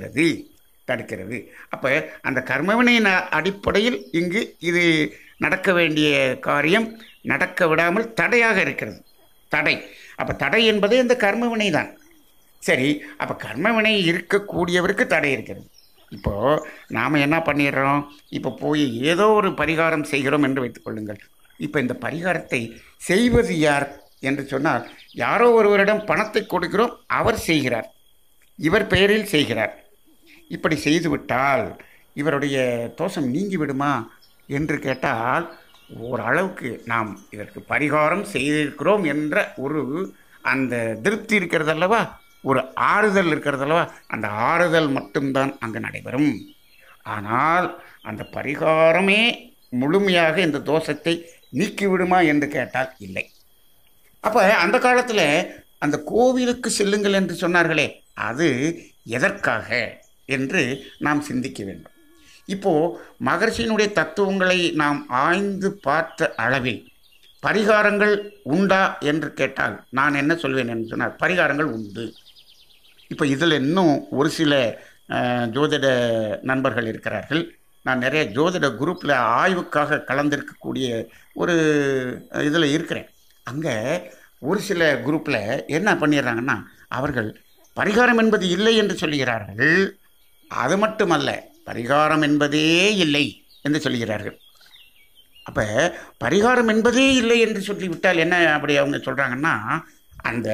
Speaker 1: தடுக்கிறது. அப்போ அந்த கர்மவினையின் அடிப்படையில் இங்கு இது நடக்க வேண்டிய காரியம் நடக்க விடாமல் தடையாக இருக்கிறது. தடை. அப்போ தடை என்பது இந்த கர்மவினை தான். சரி, அப்போ கர்மவினை இருக்கக்கூடியவருக்கு தடை இருக்கிறது. இப்போது நாம் என்ன பண்ணிடுறோம், இப்போ போய் ஏதோ ஒரு பரிகாரம் செய்கிறோம் என்று வைத்துக்கொள்ளுங்கள். இப்போ இந்த பரிகாரத்தை செய்வது யார் என்று சொன்னால், யாரோ ஒருவரிடம் பணத்தை கொடுக்கிறோம், அவர் செய்கிறார், இவர் பெயரில் செய்கிறார். இப்படி செய்துவிட்டால் இவருடைய தோஷம் நீங்கிவிடுமா என்று கேட்டால், ஓரளவுக்கு நாம் இதற்கு பரிகாரம் செய்திருக்கிறோம் என்ற ஒரு அந்த திருப்தி இருக்கிறதல்லவா, ஒரு ஆறுதல் இருக்கிறதல்லவா, அந்த ஆறுதல் மட்டும்தான் அங்கு நடைபெறும். ஆனால் அந்த பரிகாரமே முழுமையாக இந்த தோஷத்தை நீக்கிவிடுமா என்று கேட்டால் இல்லை. அப்போ அந்த காலத்தில் அந்த கோவிலுக்கு செல்லுங்கள் என்று சொன்னார்களே, அது எதற்காக என்று நாம் சிந்திக்க வேண்டும். இப்போது மகர்ஷியினுடைய தத்துவங்களை நாம் ஆய்ந்து பார்த்த அளவில் பரிகாரங்கள் உண்டா என்று கேட்டால் நான் என்ன சொல்வேன் என்று சொன்னால் பரிகாரங்கள் உண்டு. இப்போ இதில் இன்னும் ஒரு சில ஜோதிட நண்பர்கள் இருக்கிறார்கள். நான் நிறைய ஜோதிட குரூப்பில் ஆய்வுக்காக கலந்திருக்கக்கூடிய ஒரு இதில் இருக்கிறேன். அங்கே ஒரு சில குரூப்பில் என்ன பண்ணிடுறாங்கன்னா, அவர்கள் பரிகாரம் என்பது இல்லை என்று சொல்கிறார்கள். அது மட்டுமல்ல, பரிகாரம் என்பதே இல்லை என்று சொல்கிறார்கள். அப்போ பரிகாரம் என்பதே இல்லை என்று சொல்லிவிட்டால் என்ன அப்படி அவங்க சொல்கிறாங்கன்னா, அந்த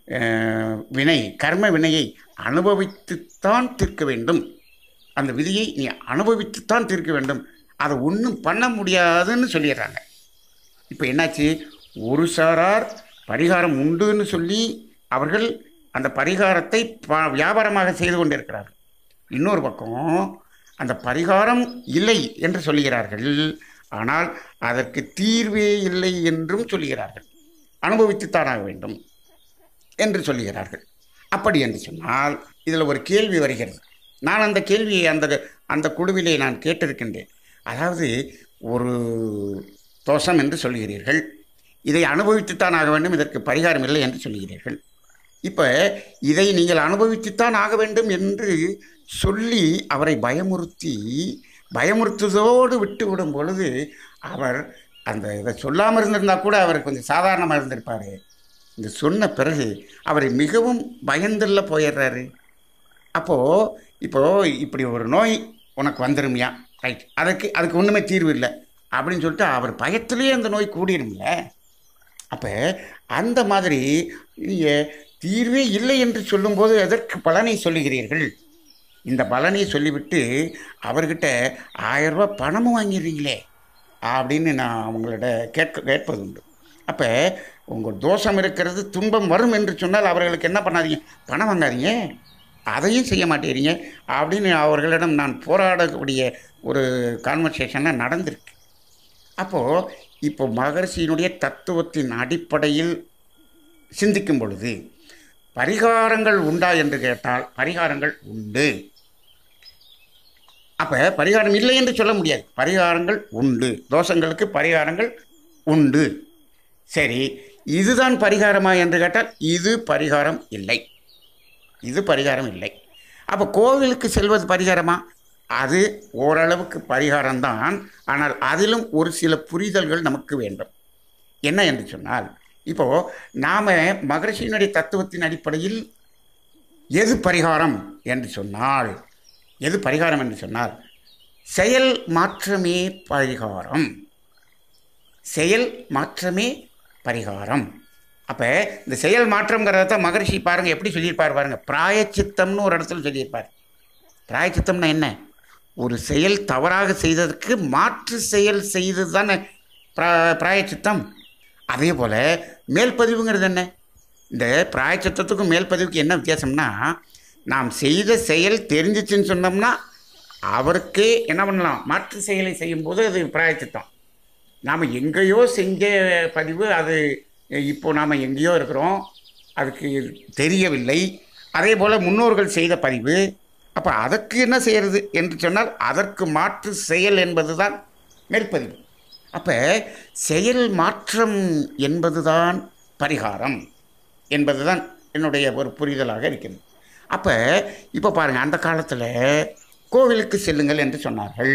Speaker 1: வினை கர்ம வினையை அனுபவித்துத்தான் தீர்க்க வேண்டும், அந்த விதியை நீ அனுபவித்துத்தான் தீர்க்க வேண்டும், அதை ஒன்றும் பண்ண முடியாதுன்னு சொல்லிடுறாங்க. இப்போ என்னாச்சு, ஒரு சாரார் பரிகாரம் உண்டுன்னு சொல்லி அவர்கள் அந்த பரிகாரத்தை வியாபாரமாக செய்து கொண்டிருக்கிறார்கள். இன்னொரு பக்கம் அந்த பரிகாரம் இல்லை என்று சொல்லுகிறார்கள், ஆனால் அதற்கு தீர்வே இல்லை என்றும் சொல்லுகிறார்கள், அனுபவித்துத்தான் ஆக வேண்டும் என்று சொல்லுகிறார்கள். அப்படி என்று சொன்னால் இதில் ஒரு கேள்வி வருகிறது. நான் அந்த கேள்வியை அந்த குழுவிலே நான் கேட்டிருக்கின்றேன். அதாவது ஒரு தோஷம் என்று சொல்கிறீர்கள், இதை அனுபவித்துத்தான் ஆக வேண்டும், இதற்கு பரிகாரம் இல்லை என்று சொல்கிறீர்கள். இப்போ இதை நீங்கள் அனுபவித்துத்தான் ஆக வேண்டும் என்று சொல்லி அவரை பயமுறுத்துவதோடு விட்டு விடும் பொழுது அவர் அந்த இதை சொல்லாமல் இருந்திருந்தால் கூட அவர் கொஞ்சம் சாதாரணமாக இருந்திருப்பார். இந்த சொன்ன பிறகு அவரை மிகவும் பயந்துள்ள போயிடுறாரு. இப்போது இப்படி ஒரு நோய் உனக்கு வந்துருமையா, ரைட், அதுக்கு ஒன்றுமே தீர்வு இல்லை அப்படின்னு சொல்லிட்டு அவர் பயத்திலேயே அந்த நோய் கூடிருமில்ல. அப்போ அந்த மாதிரி நீங்கள் தீர்வே இல்லை என்று சொல்லும்போது எதற்கு பலனை சொல்லுகிறீர்கள்? இந்த பலனை சொல்லிவிட்டு அவர்கிட்ட 1000 ரூபா பணமும் வாங்கிடுறீங்களே அப்படின்னு நான் அவங்களோட கேட்பது உண்டு. அப்போ உங்கள் தோஷம் இருக்கிறது, துன்பம் வரும் என்று சொன்னால் அவர்களுக்கு என்ன பண்ணாதீங்க, பணம் வாங்காதீங்க, அதையும் செய்ய மாட்டேறீங்க அப்படின்னு அவர்களிடம் நான் போராடக்கூடிய ஒரு கான்வர்சேஷனில் நடந்திருக்கு. இப்போ மகர்ஷியினுடைய தத்துவத்தின் அடிப்படையில் சிந்திக்கும் பொழுது பரிகாரங்கள் உண்டா என்று கேட்டால் பரிகாரங்கள் உண்டு. அப்போ பரிகாரம் இல்லை என்று சொல்ல முடியாது, பரிகாரங்கள் உண்டு, தோஷங்களுக்கு பரிகாரங்கள் உண்டு. சரி, இதுதான் பரிகாரமா என்று கேட்டால் இது பரிகாரம் இல்லை, இது பரிகாரம் இல்லை. அப்போ கோவிலுக்கு செல்வது பரிகாரமா? அது ஓரளவுக்கு பரிகாரம்தான், ஆனால் அதிலும் ஒரு சில புரிதல்கள் நமக்கு வேண்டும். என்ன என்று சொன்னால், இப்போது நாம் மகரிஷியினுடைய தத்துவத்தின் அடிப்படையில் எது பரிகாரம் என்று சொன்னால் செயல் மாற்றமே பரிகாரம், செயல் மாற்றமே பரிகாரம். அப்போ இந்த செயல் மாற்றம்ங்கிறத மகரிஷி பாருங்கள் எப்படி சொல்லியிருப்பார் பாருங்கள். பிராயச்சித்தம்னு ஒரு இடத்துல சொல்லியிருப்பார். பிராயச்சித்தம்னா என்ன? ஒரு செயல் தவறாக செய்ததற்கு மாற்று செயல் செய்தது தானே பிராயச்சித்தம். அதே போல் மேல்பதிவுங்கிறது என்ன? இந்த பிராயச்சித்தத்துக்கும் மேல்பதிவுக்கு என்ன வித்தியாசம்னா, நாம் செய்த செயல் தெரிஞ்சிச்சுன்னு சொன்னோம்னா அவருக்கே என்ன பண்ணலாம், மாற்று செயலை செய்யும்போது அது பிராயச்சித்தம். நாம் எங்கேயோ செஞ்ச பதிவு, அது இப்போ நாம் எங்கேயோ இருக்கிறோம், அதுக்கு தெரியவில்லை. அதே போல் முன்னோர்கள் செய்த பதிவு, அப்போ அதற்கு என்ன செய்கிறது என்று சொன்னால் அதற்கு மாற்று செயல் என்பது தான் மேற்பதிவு. அப்போ செயல் மாற்றம் என்பது தான் பரிகாரம் என்பது தான் என்னுடைய ஒரு புரிதலாக இருக்கிறது. அப்போ இப்போ பாருங்கள், அந்த காலத்தில் கோவிலுக்கு செல்லுங்கள் என்று சொன்னார்கள்.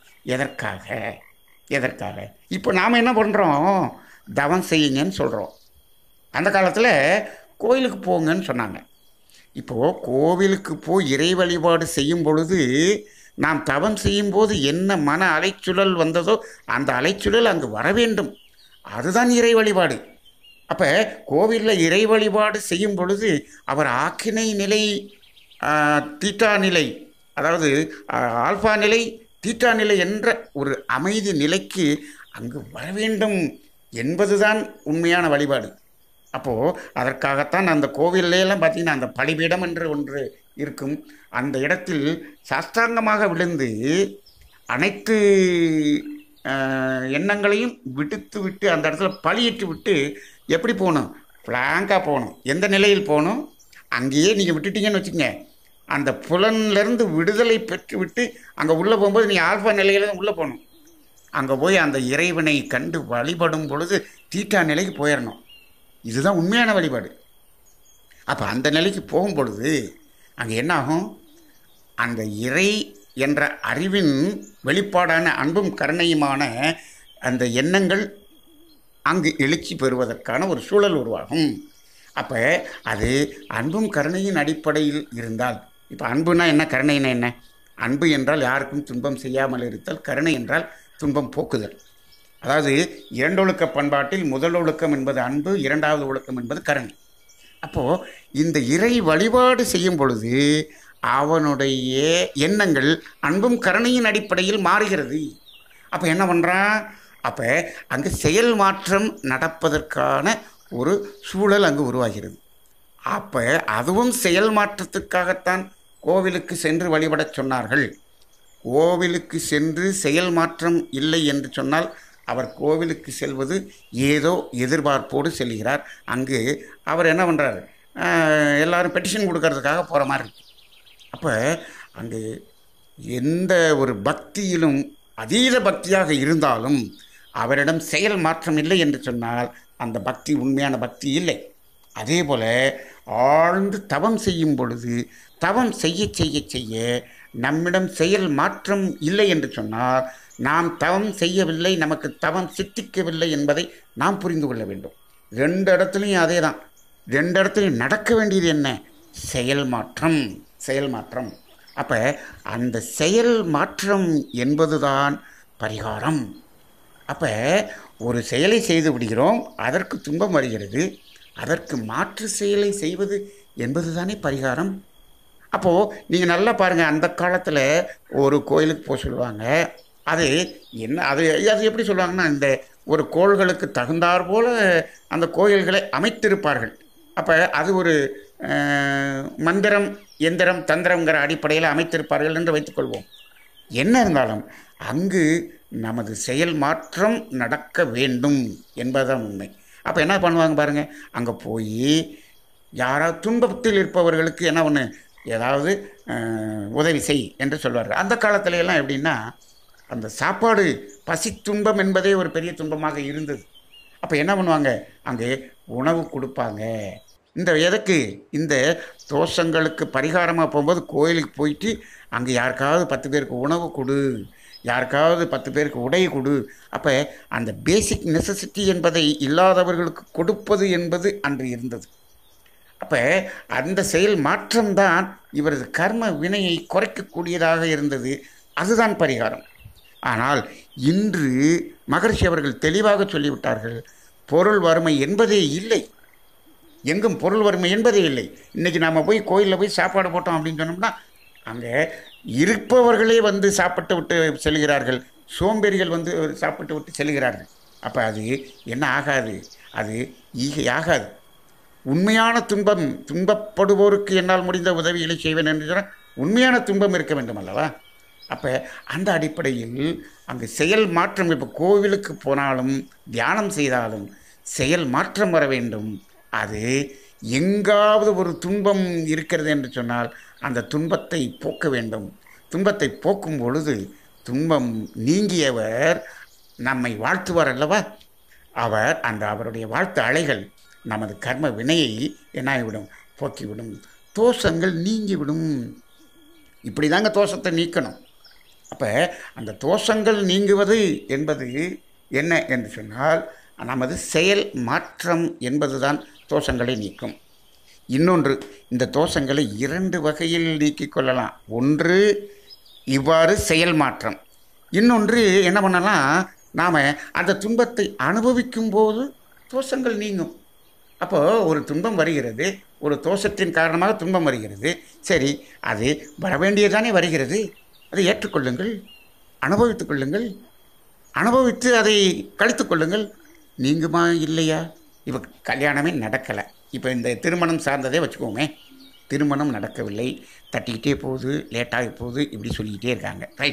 Speaker 1: எதற்காக? இப்போ நாம் என்ன பண்ணுறோம், தவம் செய்யுங்கன்னு சொல்கிறோம். அந்த காலத்தில் கோவிலுக்கு போங்கன்னு சொன்னாங்க. இப்போது கோவிலுக்கு போய் இறை வழிபாடு செய்யும் பொழுது நாம் தவம் செய்யும்போது என்ன மன அலைச்சுழல் வந்ததோ அந்த அலைச்சுழல் அங்கு வர வேண்டும், அதுதான் இறை வழிபாடு. அப்போ கோவிலில் இறை வழிபாடு செய்யும் பொழுது அவர் ஆக்கினை நிலை, தீட்டா நிலை, அதாவது ஆல்ஃபா நிலை, தீட்டா நிலை என்ற ஒரு அமைதி நிலைக்கு அங்கு வர வேண்டும் என்பதுதான் உண்மையான வழிபாடு. அப்போது அதற்காகத்தான் அந்த கோவிலெல்லாம் பார்த்திங்கன்னா அந்த பலிபீடம் என்று ஒன்று இருக்கும். அந்த இடத்தில் சாஸ்தாங்கமாக விழுந்து அனைத்து எண்ணங்களையும் விடுத்து விட்டு அந்த இடத்துல பழியிட்டு விட்டு எப்படி போகணும்? ஃப்ளாங்காக போகணும். எந்த நிலையில் போகணும்? அங்கேயே நீங்கள் விட்டுட்டீங்கன்னு வச்சுக்கங்க, அந்த புலன்லேருந்து விடுதலை பெற்று விட்டு அங்கே உள்ளே போகும்போது நீங்கள் ஆல்ஃபா நிலையில் தான் உள்ளே போகணும். அங்கே போய் அந்த இறைவனை கண்டு வழிபடும் பொழுது தீட்டா நிலைக்கு போயிடணும். இதுதான் உண்மையான வழிபாடு. அப்போ அந்த நிலைக்கு போகும் பொழுது அங்கே என்ன ஆகும்? அந்த இறை என்ற அறிவின் வெளிப்பாடான அன்பும் கருணையுமான அந்த எண்ணங்கள் அங்கு எழுச்சி பெறுவதற்கான ஒரு சூழல் உருவாகும். அப்போ அது அன்பும் கருணையின் அடிப்படையில் இருந்தால், இப்போ அன்புனா என்ன, கருணைனா என்ன? அன்பு என்றால் யாருக்கும் துன்பம் செய்யாமல் இருத்தல், கருணை என்றால் துன்பம் போக்குதல். அதாவது இரண்டொழுக்க பண்பாட்டில் முதல் ஒழுக்கம் என்பது அன்பு, இரண்டாவது ஒழுக்கம் என்பது கருணை. அப்போது இந்த இறை வழிபாடு செய்யும் பொழுது அவனுடைய எண்ணங்கள் அன்பும் கருணையின் அடிப்படையில் மாறுகிறது. அப்போ என்ன பண்ணுறான்? அப்போ அங்கே செயல் மாற்றம் நடப்பதற்கான ஒரு சூழல் அங்கு உருவாகிறது. அப்போ அதுவும் செயல் மாற்றத்துக்காகத்தான் கோவிலுக்கு சென்று வழிபடச் சொன்னார்கள். கோவிலுக்கு சென்று செயல் மாற்றம் இல்லை என்று சொன்னால் அவர் கோவிலுக்கு செல்வது ஏதோ எதிர்பார்ப்போடு செல்கிறார். அங்கு அவர் என்ன பண்ணுறாரு? எல்லாரும் பெட்டிஷன் கொடுக்கறதுக்காக போகிற மாதிரி இருக்கு. அப்போ அங்கு எந்த ஒரு பக்தியிலும் அதீத பக்தியாக இருந்தாலும் அவரிடம் செயல் மாற்றம் இல்லை என்று சொன்னால் அந்த பக்தி உண்மையான பக்தி இல்லை. அதே போல் ஆழ்ந்து தவம் செய்யும் பொழுது தவம் செய்ய செய்ய செய்ய நம்மிடம் செயல் மாற்றம் இல்லை என்று சொன்னால் நாம் தவம் செய்யவில்லை, நமக்கு தவம் சித்திக்கவில்லை என்பதை நாம் புரிந்து கொள்ள வேண்டும். ரெண்டு இடத்துலையும் அதே தான். ரெண்டு இடத்துலையும் நடக்க வேண்டியது என்ன? செயல் மாற்றம். செயல் மாற்றம். அப்போ அந்த செயல் மாற்றம் என்பதுதான் பரிகாரம். அப்போ ஒரு செயலை செய்து விடுகிறோம், அதற்கு துன்பம் வருகிறது, அதற்கு மாற்று செயலை செய்வது என்பது தானே பரிகாரம். அப்போது நீங்கள் நல்லா பாருங்கள், அந்த காலத்தில் ஒரு கோயிலுக்கு போக சொல்லுவாங்க. அது என்ன, அது எப்படி சொல்லுவாங்கன்னா, இந்த ஒரு கோள்களுக்கு தகுந்தாற் போல் அந்த கோயில்களை அமைத்திருப்பார்கள். அப்போ அது ஒரு மந்திரம், எந்திரம், தந்திரங்கிற அடிப்படையில் அமைத்திருப்பார்கள் என்று வைத்துக்கொள்வோம். என்ன இருந்தாலும் அங்கு நமது செயல் மாற்றம் நடக்க வேண்டும் என்பதுதான் உண்மை. அப்போ என்ன பண்ணுவாங்க பாருங்கள், அங்கே போய் யாராவது துன்பத்தில் இருப்பவர்களுக்கு என்ன ஒன்று, ஏதாவது உதவி செய் என்று சொல்வார்கள். அந்த காலத்துல எல்லாம் எப்படின்னா, அந்த சாப்பாடு, பசி துன்பம் என்பதே ஒரு பெரிய துன்பமாக இருந்தது. அப்போ என்ன பண்ணுவாங்க, அங்கே உணவு கொடுப்பாங்க. இந்த எதுக்கு? இந்த தோஷங்களுக்கு பரிகாரமாக போகும்போது கோயிலுக்கு போயிட்டு அங்கே யாருக்காவது 10 பேருக்கு உணவு கொடு, யாருக்காவது 10 பேருக்கு உடை கொடு. அப்போ அந்த பேசிக் நெசசிட்டி என்பதை இல்லாதவர்களுக்கு கொடுப்பது என்பது அன்று இருந்தது. அப்போ அந்த செயல் மாற்றம்தான் இவரது கர்ம வினையை குறைக்கக்கூடியதாக இருந்தது. அதுதான் பரிகாரம். ஆனால் இன்று மகரிஷி அவர்கள் தெளிவாக சொல்லிவிட்டார்கள், பொருள் வறுமை என்பதே இல்லை. எங்கும் பொருள் வறுமை என்பதே இல்லை. இன்றைக்கி நாம் போய் கோயிலில் போய் சாப்பாடு போட்டோம் அப்படின்னு சொன்னோம்னா அங்கே இருப்பவர்களே வந்து சாப்பிட்டு விட்டு செல்கிறார்கள், சோம்பேறிகள் வந்து சாப்பிட்டு விட்டு செல்கிறார்கள். அப்போ அது என்ன ஆகாது? அது ஈகை ஆகாது. உண்மையான துன்பம், துன்பப்படுவோருக்கு என்னால் முடிந்த உதவிகளை செய்வேன் என்று சொன்னால் உண்மையான துன்பம் இருக்க வேண்டும் அல்லவா? அப்போ அந்த அடிப்படையில் அங்கே செயல் மாற்றம். இப்போ கோவிலுக்கு போனாலும் தியானம் செய்தாலும் செயல் மாற்றம் வர வேண்டும். அது எங்காவது ஒரு துன்பம் இருக்கிறது என்று சொன்னால் அந்த துன்பத்தை போக்க வேண்டும். துன்பத்தை போக்கும் பொழுது துன்பம் நீங்கியவர் நம்மை வாழ்த்துவார் அல்லவா? அவர் அவருடைய வாழ்த்து அலைகள் நமது கர்ம வினையை என்னாகிவிடும், போக்கிவிடும், தோஷங்கள் நீங்கிவிடும். இப்படி தாங்க தோஷத்தை நீக்கணும். அப்போ அந்த தோஷங்கள் நீங்குவது என்பது என்ன என்று சொன்னால் நமது செயல் மாற்றம் என்பது தான் தோஷங்களை நீக்கும். இன்னொன்று, இந்த தோஷங்களை 2 வகையில் நீக்கிக் கொள்ளலாம். ஒன்று இவ்வாறு செயல் மாற்றம், இன்னொன்று என்ன பண்ணலாம், நாம் அந்த துன்பத்தை அனுபவிக்கும் போது தோஷங்கள் நீங்கும். அப்போது ஒரு துன்பம் வருகிறது, ஒரு தோஷத்தின் காரணமாக துன்பம் வருகிறது. சரி, அது வரவேண்டியதானே வருகிறது, அதை ஏற்றுக்கொள்ளுங்கள், அனுபவித்து கொள்ளுங்கள், அனுபவித்து அதை கழித்து கொள்ளுங்கள். நீங்குமா இல்லையா? இப்போ கல்யாணமே நடக்கலை, இப்போ இந்த திருமணம் சார்ந்ததே வச்சுக்கோமே, திருமணம் நடக்கவில்லை, தட்டிக்கிட்டே போகுது, லேட்டாகி போகுது, இப்படி சொல்லிக்கிட்டே இருக்காங்க. ரைட்,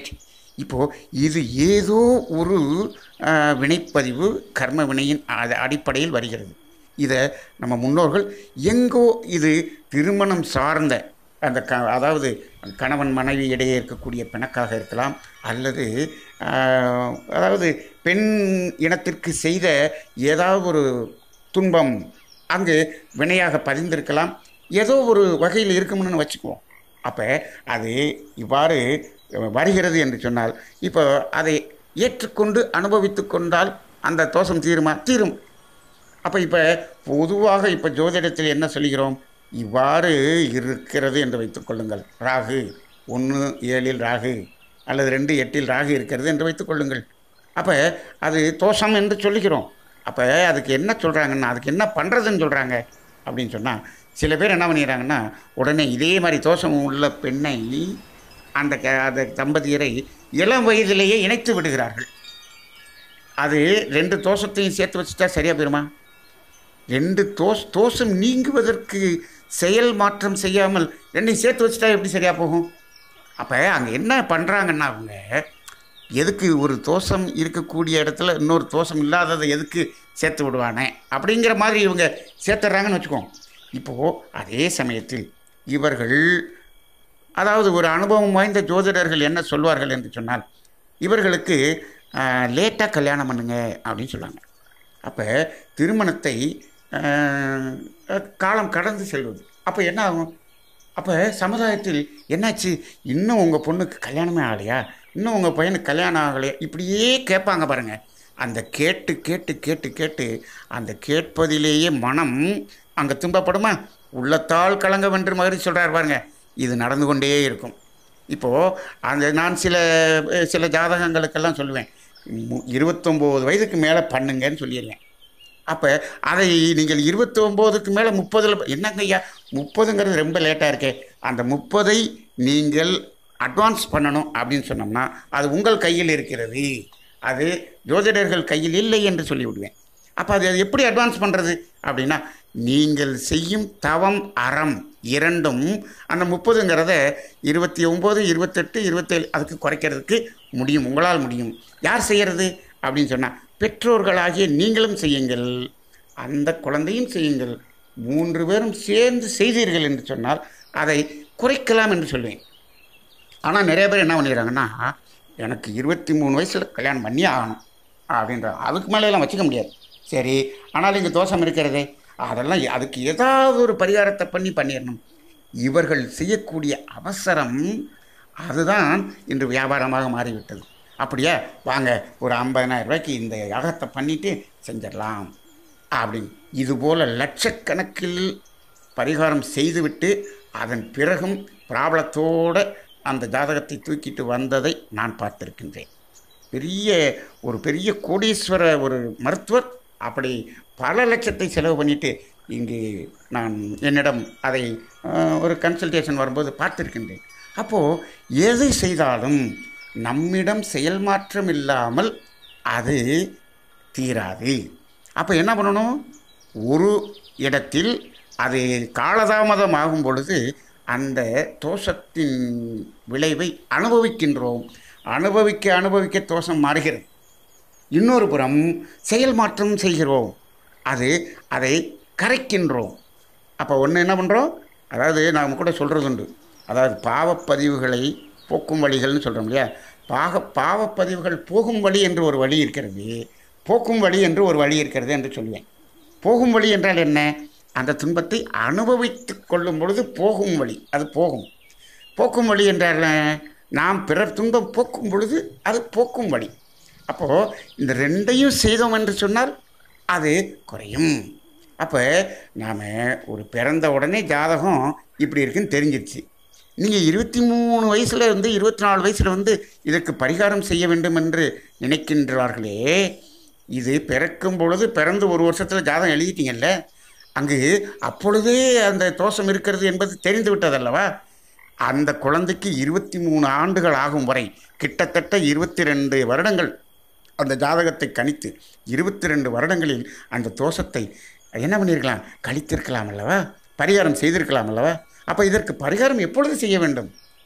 Speaker 1: இப்போது இது ஏதோ ஒரு வினைப்பதிவு கர்ம வினையின் அடிப்படையில் வருகிறது. இதை நம்ம முன்னோர்கள் எங்கோ இது திருமணம் சார்ந்த அந்த அதாவது கணவன் மனைவி இடையே இருக்கக்கூடிய பிணக்காக இருக்கலாம், அல்லது அதாவது பெண் இனத்திற்கு செய்த ஏதாவது ஒரு துன்பம் அங்கு வினையாக பதிந்திருக்கலாம், ஏதோ ஒரு வகையில் இருக்கும்னு வச்சுக்குவோம். அப்போ அது இவ்வாறு வருகிறது என்று சொன்னால் இப்போ அதை ஏற்றுக்கொண்டு அனுபவித்து கொண்டால் அந்த தோஷம் தீருமா? தீரும். அப்போ இப்போ பொதுவாக இப்போ ஜோதிடத்தில் என்ன சொல்கிறோம்? இவ்வாறு இருக்கிறது என்று வைத்துக்கொள்ளுங்கள். ராகு 1-7 ராகு அல்லது 2-8 ராகு இருக்கிறது என்று வைத்துக்கொள்ளுங்கள். அப்போ அது தோஷம் என்று சொல்லுகிறோம். அப்போ அதுக்கு என்ன சொல்கிறாங்கன்னா, அதுக்கு என்ன பண்ணுறதுன்னு சொல்கிறாங்க அப்படின்னு சொன்னால், சில பேர் என்ன பண்ணிடுறாங்கன்னா, உடனே இதே மாதிரி தோஷம் உள்ள பெண்ணை அந்த தம்பதியரை இளம் வயதிலேயே இணைத்து விடுகிறார்கள். அது 2 தோஷத்தையும் சேர்த்து வச்சுட்டா சரியாக போயிருமா? 2 தோஷம் நீங்குவதற்கு செயல் மாற்றம் செய்யாமல் 2ஐயும் சேர்த்து வச்சுட்டா எப்படி சரியாக போகும்? அப்போ அங்கே என்ன பண்ணுறாங்கன்னா, அவங்க எதுக்கு ஒரு தோஷம் இருக்கக்கூடிய இடத்துல இன்னொரு தோஷம் இல்லாததை எதுக்கு சேர்த்து விடுவானே அப்படிங்கிற மாதிரி இவங்க சேர்த்துட்றாங்கன்னு வச்சுக்கோங்க. இப்போது அதே சமயத்தில் இவர்கள் அதாவது ஒரு அனுபவம் வாய்ந்த ஜோதிடர்கள் என்ன சொல்வார்கள் என்று சொன்னால், இவர்களுக்கு லேட்டாக கல்யாணம் பண்ணுங்க அப்படின்னு சொல்லுவாங்க. அப்போ திருமணத்தை காலம் கடந்து செல்வது. அப்போ என்ன ஆகும்? அப்போ சமுதாயத்தில் என்னாச்சு, இன்னும் உங்கள் பொண்ணுக்கு கல்யாணமே ஆகலையா, இன்னும் உங்கள் பையனுக்கு கல்யாணம் ஆகலையா, இப்படியே கேட்பாங்க பாருங்கள். அந்த கேட்டு கேட்டு கேட்டு கேட்டு அந்த கேட்பதிலேயே மனம் அங்கே துன்பப்படுமா? உள்ளத்தால் கலங்க வென்று மாதிரி சொல்கிறார் பாருங்க. இது நடந்து கொண்டே இருக்கும். இப்போது அந்த நான் சில ஜாதகங்களுக்கெல்லாம் சொல்லுவேன், 29 வயதுக்கு மேலே பண்ணுங்கன்னு சொல்லிடுவேன். அப்போ அதை நீங்கள் 29க்கு மேலே 30 என்னங்க ஐயா 30ங்கிறது ரொம்ப லேட்டாக இருக்கே, அந்த 30ஐ நீங்கள் அட்வான்ஸ் பண்ணணும் அப்படின்னு சொன்னோம்னா அது உங்கள் கையில் இருக்கிறது, அது ஜோதிடர்கள் கையில் இல்லை என்று சொல்லிவிடுவேன். அப்போ அது எப்படி அட்வான்ஸ் பண்ணுறது அப்படின்னா, நீங்கள் செய்யும் தவம் அறம் இரண்டும் அந்த 30ங்கிறத 29, 28, 27 அதுக்கு குறைக்கிறதுக்கு முடியும், உங்களால் முடியும். யார் செய்கிறது அப்படின்னு சொன்னால், பெற்றோர்களாகிய நீங்களும் செய்யுங்கள், அந்த குழந்தையும் செய்யுங்கள், 3 பேரும் சேர்ந்து செய்தீர்கள் என்று சொன்னால் அதை குறைக்கலாம் என்று சொல்வேன். ஆனால் நிறைய பேர் என்ன பண்ணிடுறாங்கன்னா, எனக்கு 23 வயசில் கல்யாணம் பண்ணி ஆகணும் அப்படின்ற, அதுக்கு மேலெல்லாம் வச்சுக்க முடியாது. சரி, ஆனால் இங்கே தோஷம் இருக்கிறதே, அதெல்லாம் அதுக்கு ஏதாவது ஒரு பரிகாரத்தை பண்ணிடணும். இவர்கள் செய்யக்கூடிய அவசரம் அதுதான் இன்று வியாபாரமாக மாறிவிட்டது. அப்படியே வாங்க ஒரு 50,000 ரூபாய்க்கு இந்த யாகத்தை பண்ணிவிட்டு செஞ்சிடலாம் அப்படின்னு இதுபோல் லட்சக்கணக்கில் பரிகாரம் செய்துவிட்டு அதன் பிறகும் பிராபலத்தோடு அந்த ஜாதகத்தை தூக்கிட்டு வந்ததை நான் பார்த்திருக்கின்றேன். பெரிய கோடீஸ்வர ஒரு மருத்துவர் அப்படி பல லட்சத்தை செலவு பண்ணிவிட்டு இங்கு நான் என்னிடம் அதை ஒரு கன்சல்டேஷன் வரும்போது பார்த்துருக்கின்றேன். அப்போது எது செய்தாலும் நம்மிடம் செயல் மாற்றம் இல்லாமல் அது தீராது. அப்போ என்ன பண்ணணும்? ஒரு இடத்தில் அது காலதாமதம் ஆகும் பொழுது அந்த தோஷத்தின் விளைவை அனுபவிக்கின்றோம். அனுபவிக்க தோஷம் மாறுகிறது. இன்னொரு புறம் செயல் மாற்றம் செய்கிறோம், அதை கரைக்கின்றோம். அப்போ ஒன்று என்ன பண்ணுறோம், அதாவது நாம் கூட சொல்கிறது உண்டு, அதாவது பாவப்பதிவுகளை போக்கும் வழிகள்னு சொல்கிறோம் இல்லையா. பாவப்பதிவுகள் போகும் வழி என்று ஒரு வழி இருக்கிறது, போக்கும் வழி என்று ஒரு வழி இருக்கிறது என்று சொல்லுவேன். போகும் வழி என்றால் என்ன? அந்த துன்பத்தை அனுபவித்து கொள்ளும் பொழுது போகும் வழி அது போகும். போக்கும் வழி என்றால் நாம் பிறர் துன்பம் போக்கும் பொழுது அது போக்கும் வழி. அப்போது இந்த 2ஐயும் செய்தோம் என்று சொன்னால் அது குறையும். அப்போ நாம் ஒரு பிறந்த உடனே ஜாதகம் இப்படி இருக்குன்னு தெரிஞ்சிருச்சு. நீங்கள் 23 வயசில் 24 வயசில் இதற்கு பரிகாரம் செய்ய வேண்டும் என்று நினைக்கின்றார்களே, இது பிறக்கும் பொழுது பிறந்து 1 வருஷத்தில் ஜாதகம் எழுதிட்டீங்கல்ல, அங்கு அப்பொழுதே அந்த தோஷம் இருக்கிறது என்பது தெரிந்து விட்டதல்லவா. அந்த குழந்தைக்கு 23 ஆண்டுகள் ஆகும் வரை கிட்டத்தட்ட 22 வருடங்கள் அந்த ஜாதகத்தை கணித்து 22 வருடங்களில் அந்த தோஷத்தை என்ன பண்ணியிருக்கலாம், கழித்திருக்கலாம் அல்லவா, பரிகாரம் செய்திருக்கலாம் அல்லவா. அப்போ இதற்கு பரிகாரம் எப்பொழுது செய்ய வேண்டும்?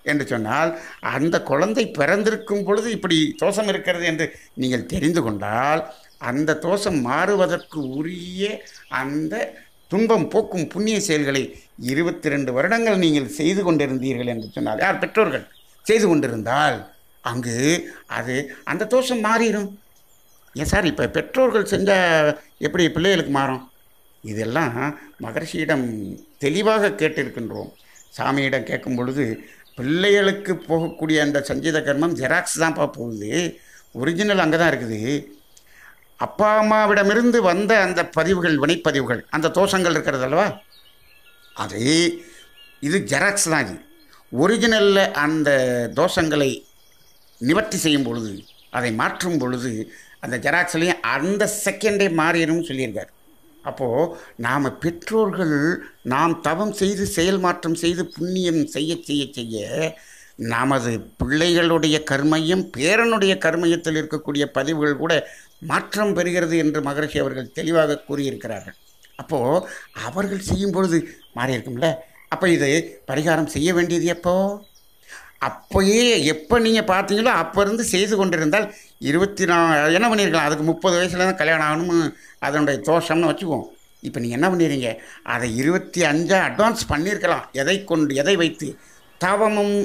Speaker 1: என்று சொன்னால் அந்த குழந்தை பிறந்திருக்கும் பொழுது இப்படி தோஷம் இருக்கிறது என்று நீங்கள் தெரிந்து கொண்டால் அந்த தோஷம் மாறுவதற்கு உரிய அந்த துன்பம் போக்கும் புண்ணிய செயல்களை 22 வருடங்கள் நீங்கள் செய்து கொண்டிருந்தீர்கள் என்று சொன்னால், யார் பெற்றோர்கள் செய்து கொண்டிருந்தால் அங்கு அது அந்த தோஷம் மாறிடும். ஏன் சார் இப்போ பெற்றோர்கள் செஞ்சால் எப்படி பிள்ளைகளுக்கு மாறும்? இதெல்லாம் மகர்ஷியிடம் தெளிவாக கேட்டிருக்கின்றோம். சாமியிடம் கேட்கும் பொழுது பிள்ளைகளுக்கு போகக்கூடிய அந்த சஞ்சீத கர்மம் ஜெராக்ஸ் தான்ப்பா போகுது, ஒரிஜினல் அங்கே தான் இருக்குது. அப்பா அம்மாவிடமிருந்து வந்த அந்த பதிவுகள், வினைப்பதிவுகள், அந்த தோஷங்கள் இருக்கிறது அல்லவா, அது இது ஜெராக்ஸ் தான். இது ஒரிஜினலில் அந்த தோஷங்களை நிவர்த்தி செய்யும் பொழுது, அதை மாற்றும் பொழுது அந்த ஜெராக்ஸ்லேயும் அந்த செகண்டே மாறிடும் சொல்லியிருக்கார். அப்போது நாம் பெற்றோர்கள் நாம் தவம் செய்து செயல் மாற்றம் செய்து புண்ணியம் செய்ய செய்ய செய்ய நமது பிள்ளைகளுடைய கர்மையும் பேரனுடைய கர்மயத்தில் இருக்கக்கூடிய பதிவுகள் கூட மாற்றம் பெறுகிறது என்று மகரிஷி அவர்கள் தெளிவாக கூறியிருக்கிறார்கள். அப்போது அவர்கள் செய்யும் பொழுது மாறி இருக்கும்ல. அப்போ இது பரிகாரம் செய்ய வேண்டியது எப்போ? அப்போயே எப்போ நீங்கள் பார்த்தீங்களோ அப்போ இருந்து செய்து கொண்டிருந்தால் 24 என்ன பண்ணியிருக்கலாம், அதுக்கு 30 வயசில் தான் கல்யாணம் ஆகணும்னு அதனுடைய தோஷம்னு வச்சுக்குவோம். இப்போ நீங்கள் என்ன பண்ணிடுறீங்க, அதை 25 அட்வான்ஸ் பண்ணியிருக்கலாம். எதை வைத்து? தவமும்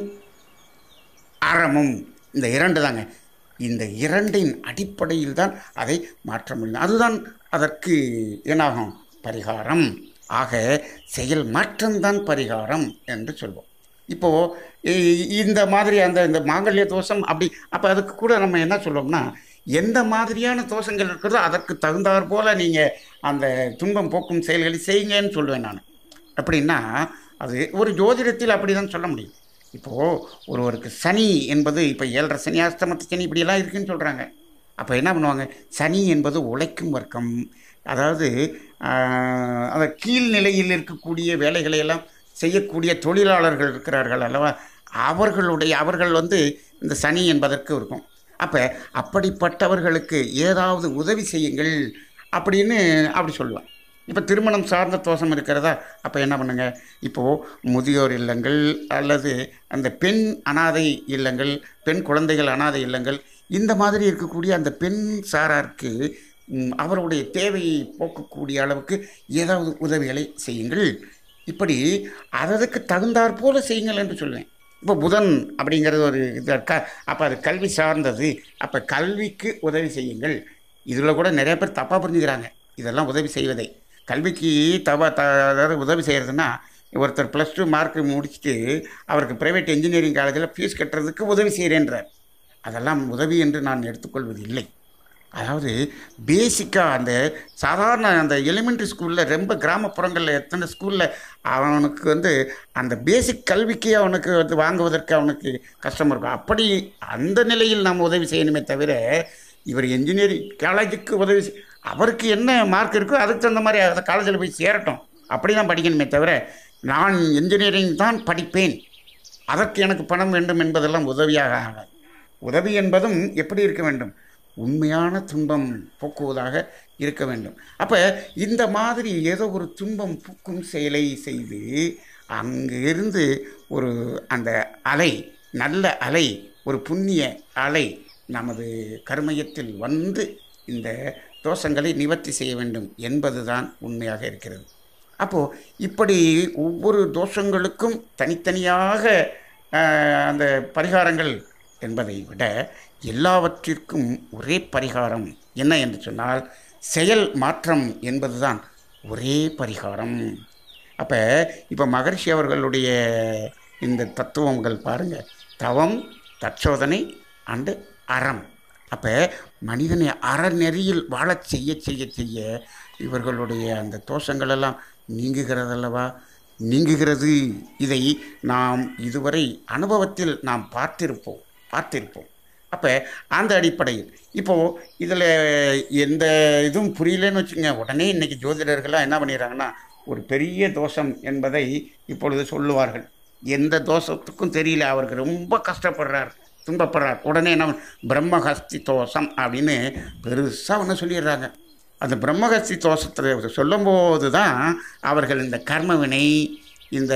Speaker 1: அறமும், இந்த 2 தாங்க. இந்த 2இன் அடிப்படையில் தான் அதை மாற்ற முடியும். அதுதான் அதற்கு என்னாகும், பரிகாரம். ஆக செயல் மாற்றம்தான் பரிகாரம் என்று சொல்வோம். இப்போது இந்த மாதிரி இந்த மாங்கல்ய தோஷம் அப்படி, அப்போ அதுக்கு கூட நம்ம என்ன சொல்லுவோம்னா, எந்த மாதிரியான தோஷங்கள் இருக்கிறதோ அதற்கு தகுந்தாற் போல் நீங்கள் அந்த துன்பம் போக்கும் செயல்களை செய்யுங்கன்னு சொல்லுவேன் நான். அப்படின்னா அது ஒரு ஜோதிடத்தில் அப்படி தான் சொல்ல முடியும். இப்போது ஒருவருக்கு சனி என்பது இப்போ 7.5 சனி, அஷ்டமத்து சனி இப்படியெல்லாம் இருக்குதுன்னு சொல்கிறாங்க. அப்போ என்ன பண்ணுவாங்க, சனி என்பது உழைக்கும் வர்க்கம், அதாவது அந்த கீழ்நிலையில் இருக்கக்கூடிய வேலைகளை எல்லாம் செய்யக்கூடிய தொழிலாளர்கள் இருக்கிறார்கள் அல்லவா, அவர்கள் இந்த சனி என்பதற்கு இருக்கும். அப்போ அப்படிப்பட்டவர்களுக்கு ஏதாவது உதவி செய்யுங்கள் அப்படின்னு அப்படி சொல்லுவான். இப்போ திருமணம் சார்ந்த தோஷம் இருக்கிறதா, அப்போ என்ன பண்ணுங்க, இப்போது முதியோர் இல்லங்கள் அல்லது அந்த பெண் அனாதை இல்லங்கள், பெண் குழந்தைகள் அனாதை இல்லங்கள், இந்த மாதிரி இருக்கக்கூடிய அந்த பெண் சாராருக்கு அவருடைய தேவையை போக்கக்கூடிய அளவுக்கு ஏதாவது உதவிகளை செய்யுங்கள். இப்படி அதற்கு தகுந்தாற் போல செய்யுங்கள் என்று சொல்லுவேன். இப்போ புதன் அப்படிங்கிறது ஒரு இது இருக்கா, அப்போ அது கல்வி சார்ந்தது, அப்போ கல்விக்கு உதவி செய்யுங்கள். இதில் கூட நிறைய பேர் தப்பாக புரிஞ்சுக்கிறாங்க இதெல்லாம் உதவி செய்வதை. கல்விக்கு அதாவது உதவி செய்கிறதுனா, ஒருத்தர் +2 மார்க் முடிச்சுட்டு அவருக்கு ப்ரைவேட் இன்ஜினியரிங் காலேஜில் ஃபீஸ் கட்டுறதுக்கு உதவி செய்கிறேன்றார். அதெல்லாம் உதவி என்று நான் எடுத்துக்கொள்வது இல்லை. அதாவது பேசிக்காக அந்த சாதாரண அந்த எலிமெண்ட்ரி ஸ்கூலில், ரொம்ப கிராமப்புறங்களில் எத்தனை ஸ்கூலில் அவனுக்கு அந்த பேசிக் கல்விக்கு அவனுக்கு வாங்குவதற்கு அவனுக்கு கஷ்டம் இருக்கும். அப்படி அந்த நிலையில் நாம் உதவி செய்யணுமே தவிர, இவர் இன்ஜினியரிங் காலேஜுக்கு உதவி அவருக்கு என்ன மார்க் இருக்கோ அதுக்கு தகுந்த மாதிரி அந்த காலேஜில் போய் சேரட்டும், அப்படி தான் படிக்கணுமே தவிர, நான் இன்ஜினியரிங் தான் படிப்பேன், அதற்கு எனக்கு பணம் வேண்டும் என்பதெல்லாம் உதவியாக ஆகாது. உதவி என்பதும் எப்படி இருக்க வேண்டும், உண்மையான துன்பம் போக்குவதாக இருக்க வேண்டும். அப்போ இந்த மாதிரி ஏதோ ஒரு துன்பம் போக்கும் செயலை செய்து அங்கிருந்து ஒரு அந்த அலை, நல்ல அலை, ஒரு புண்ணிய அலை நமது கர்மயத்தில் இந்த தோஷங்களை நிவர்த்தி செய்ய வேண்டும் என்பது தான் உண்மையாக இருக்கிறது. அப்போது இப்படி ஒவ்வொரு தோஷங்களுக்கும் தனித்தனியாக அந்த பரிகாரங்கள் என்பதை விட எல்லாவற்றிற்கும் ஒரே பரிகாரம் என்ன என்று சொன்னால், செயல் மாற்றம் என்பதுதான் ஒரே பரிகாரம். இப்போ மகரிஷி அவர்களுடைய இந்த தத்துவங்கள் பாருங்கள், தவம், தற்சோதனை அண்டு அறம். அப்போ மனிதனை அறநெறியில் வாழச் செய்ய செய்ய செய்ய இவர்களுடைய அந்த தோஷங்களெல்லாம் நீங்குகிறது. இதை நாம் இதுவரை அனுபவத்தில் நாம் பார்த்திருப்போம். அப்போ அந்த அடிப்படையில் இப்போது இதில் எந்த இதுவும் புரியலன்னு வச்சுங்க, உடனே இன்றைக்கி ஜோதிடர்கள்லாம் என்ன பண்ணிடுறாங்கன்னா, ஒரு பெரிய தோஷம் என்பதை இப்பொழுது சொல்லுவார்கள். எந்த தோஷத்துக்கும் தெரியல, அவருக்கு ரொம்ப கஷ்டப்படுறார், துன்பப்படுறார். உடனே என்ன, பிரம்மஹஸ்தி தோஷம் அப்படின்னு பெருசாக ஒன்று சொல்லிடுறாங்க. அந்த பிரம்மஹஸ்தி தோஷத்தை சொல்லும்போது தான் அவர்கள் இந்த கர்மவினை, இந்த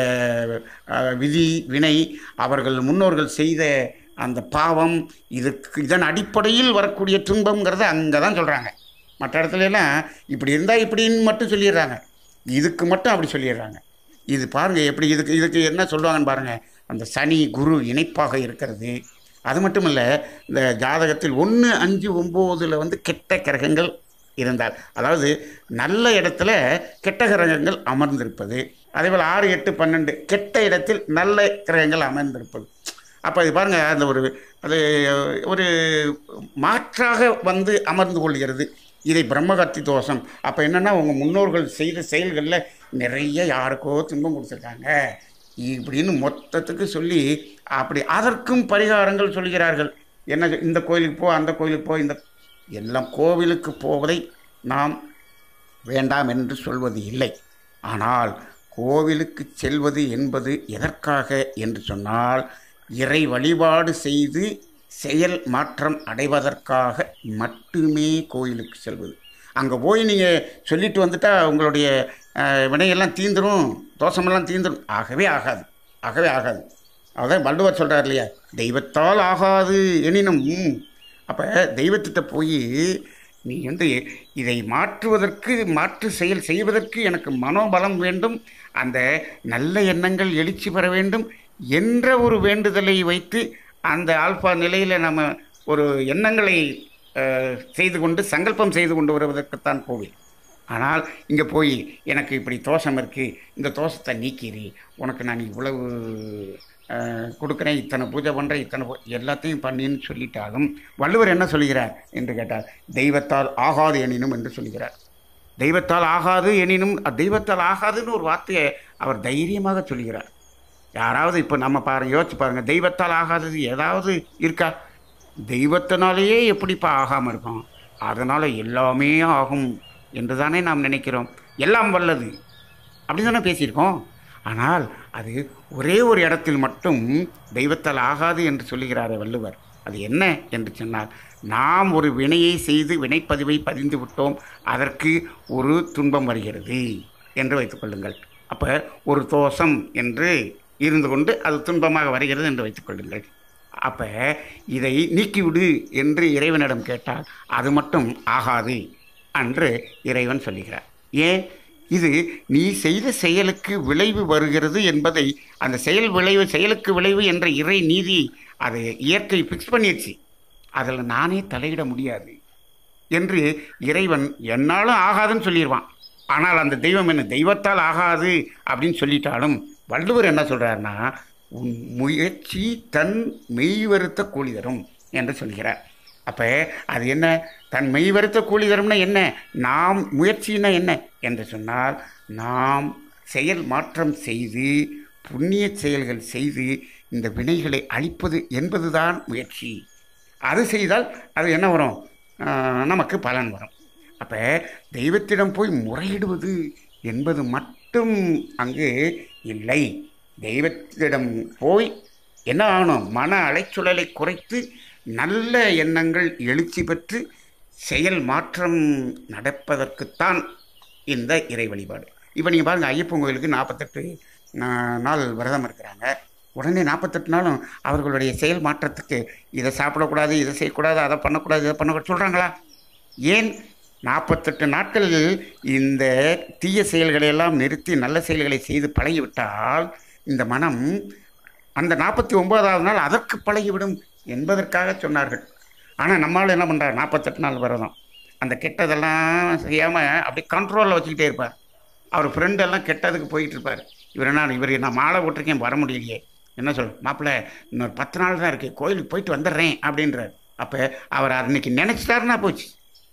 Speaker 1: விதி வினை அவர்கள் முன்னோர்கள் செய்த அந்த பாவம் இதன் அடிப்படையில் வரக்கூடிய துன்பங்கிறத அங்கே தான் சொல்கிறாங்க. மற்ற இடத்துலலாம் இப்படி இருந்தால் இப்படின்னு மட்டும் சொல்லிடுறாங்க, இதுக்கு மட்டும் அப்படி சொல்லிடுறாங்க. இது பாருங்கள் எப்படி இதுக்கு என்ன சொல்லுவாங்கன்னு பாருங்கள். அந்த சனி குரு இணைப்பாக இருக்கிறது. அது மட்டும் இல்லை, இந்த ஜாதகத்தில் 1, 5, 9 வந்து கெட்ட கிரகங்கள் இருந்தால், அதாவது நல்ல இடத்துல கெட்ட கிரகங்கள் அமர்ந்திருப்பது, அதேபோல் 6, 8, 12 கெட்ட இடத்தில் நல்ல கிரகங்கள் அமர்ந்திருப்பது. அப்போ இது பாருங்கள், அந்த அது ஒரு மாற்றாக வந்து அமர்ந்து கொள்கிறது. இதை பிரம்மகத்தி தோஷம். அப்போ என்னென்னா, உங்கள் முன்னோர்கள் செய்த செயல்களில் நிறைய யாருக்கோ துன்பம் கொடுத்துருக்காங்க இப்படின்னு மொத்தத்துக்கு சொல்லி அப்படி அதற்கும் பரிகாரங்கள் சொல்கிறார்கள். என்ன, இந்த கோயிலுக்கு போ, அந்த கோயிலுக்கு போ, இந்த எல்லாம் கோவிலுக்கு போவதை நாம் வேண்டாம் என்று சொல்வது இல்லை. ஆனால் கோவிலுக்கு செல்வது என்பது எதற்காக என்று சொன்னால், இறை வழிபாடு செய்து செயல் மாற்றம் அடைவதற்காக மட்டுமே கோயிலுக்கு செல்வது. அங்கே போய் நீங்கள் சொல்லிட்டு வந்துட்டால் உங்களுடைய வினையெல்லாம் தீந்துடும், தோஷமெல்லாம் தீந்துடும். ஆகவே ஆகாது. அதான் வள்ளுவர் சொல்கிறார் இல்லையா, தெய்வத்தால் ஆகாது எனினும். அப்போ தெய்வத்திட்ட போய் நீ வந்து இதை மாற்றுவதற்கு, மாற்று செயல் செய்வதற்கு எனக்கு மனோபலம் வேண்டும், அந்த நல்ல எண்ணங்கள் எழுச்சி பெற வேண்டும் என்ற ஒரு வேண்டுதலை வைத்து அந்த ஆல்பா நிலையில் நம்ம ஒரு எண்ணங்களை செய்து கொண்டு சங்கல்பம் செய்து கொண்டு வருவதற்குத்தான் கோவில். ஆனால் இங்கே போய் எனக்கு இப்படி தோஷம் இருக்குது, இந்த தோஷத்தை நீக்கிறி உனக்கு நான் இவ்வளவு கொடுக்குறேன், இத்தனை பூஜை பண்ணுறேன், எல்லாத்தையும் பண்ணின்னு சொல்லிட்டாலும் வள்ளுவர் என்ன சொல்கிறார் என்று கேட்டால், தெய்வத்தால் ஆகாது எனினும் என்று சொல்கிறார். தெய்வத்தால் ஆகாது எனினும், தெய்வத்தால் ஆகாதுன்னு ஒரு வார்த்தையை அவர் தைரியமாக சொல்கிறார். யாராவது இப்போ நம்ம யோசிச்சு பாருங்கள், தெய்வத்தால் ஆகாதது ஏதாவது இருக்கா? தெய்வத்தினாலேயே எப்படிப்பா ஆகாமல் இருக்கும்? அதனால் எல்லாமே ஆகும் என்று தானே நாம் நினைக்கிறோம். எல்லாம் வல்லது அப்படி தானே பேசியிருக்கோம். ஆனால் அது ஒரே ஒரு இடத்தில் மட்டும் தெய்வத்தால் ஆகாது என்று சொல்லுகிறாரே வள்ளுவர். அது என்ன என்று சொன்னால், நாம் ஒரு வினையை செய்து வினைப்பதிவை பதிந்து விட்டோம், அதற்கு ஒரு துன்பம் வருகிறது என்று வைத்துக்கொள்ளுங்கள். அப்போ ஒரு தோஷம் என்று இருந்து கொண்டு அது துன்பமாக வருகிறது என்று வைத்துக்கொள்ளுங்கள். அப்போ இதை நீக்கிவிடு என்று இறைவனிடம் கேட்டால் அது மட்டும் ஆகாது என்று இறைவன் சொல்லுகிறார். ஏன்? இது நீ செய்த செயலுக்கு விளைவு வருகிறது என்பதை, அந்த செயலுக்கு விளைவு என்ற இறை நீதி அது இயற்கை ஃபிக்ஸ் பண்ணிடுச்சு, அதில் நானே தலையிட முடியாது என்று இறைவன் என்னாலும் ஆகாதுன்னு சொல்லிடுவான். ஆனால் அந்த தெய்வம் என்ன, தெய்வத்தால் ஆகாது அப்படின்னு சொல்லிட்டாலும் வள்ளுவர் என்ன சொல்கிறார்னா, உன் முயற்சி தன் மெய் வருத்த கூலி தரும் என்று சொல்கிறார். அப்போ அது என்ன, தன் மெய் வருத்த கூலி தரும்னா என்ன, நாம் முயற்சின்னா என்ன என்று சொன்னால், நாம் செயல் மாற்றம் செய்து புண்ணிய செயல்கள் செய்து இந்த வினைகளை அழிப்பது என்பதுதான் முயற்சி. அது செய்தால் அது என்ன வரும், நமக்கு பலன் வரும். அப்போ தெய்வத்திடம் போய் முறையிடுவது என்பது மட்டும் அங்கு இல்லை. தெய்வத்திடம் போய் என்ன ஆகணும், மன அலைச்சூழலை குறைத்து நல்ல எண்ணங்கள் எழுச்சி பெற்று செயல் மாற்றம் நடப்பதற்குத்தான் இந்த இறை வழிபாடு. இப்போ நீங்கள் பாருங்கள், ஐயப்பன் கோயிலுக்கு 48 நாள் விரதம் இருக்கிறாங்க. உடனே 48 நாளும் அவர்களுடைய செயல் மாற்றத்துக்கு இதை சாப்பிடக்கூடாது, இதை செய்யக்கூடாது, அதை பண்ணக்கூடாது, இதை பண்ணக்கூடாது சொல்கிறாங்களா? ஏன்? 48 நாட்களில் இந்த தீய செயல்களை எல்லாம் நிறுத்தி நல்ல செயல்களை செய்து பழகிவிட்டால் இந்த மனம் அந்த 49வது நாள் அதற்கு பழகிவிடும் என்பதற்காக சொன்னார்கள். ஆனால் நம்மளால் என்ன பண்ணுறார், 48 நாள் விரதம் அந்த கெட்டதெல்லாம் செய்யாமல் அப்படியே கண்ட்ரோலில் வச்சுக்கிட்டே இருப்பார். அவர் ஃப்ரெண்டெல்லாம் கெட்டதுக்கு போயிட்டு இருப்பார். இவர் நான் மாலை போட்டிருக்கேன் வர முடியலையே, என்ன சொல் மாப்பிள்ளை, இன்னொரு 10 நாள் தான் இருக்குது, கோயிலுக்கு போயிட்டு வந்துடுறேன் அப்படின்றார். அப்போ அவர் அன்னைக்கு நினச்சிட்டாருன்னா போச்சு.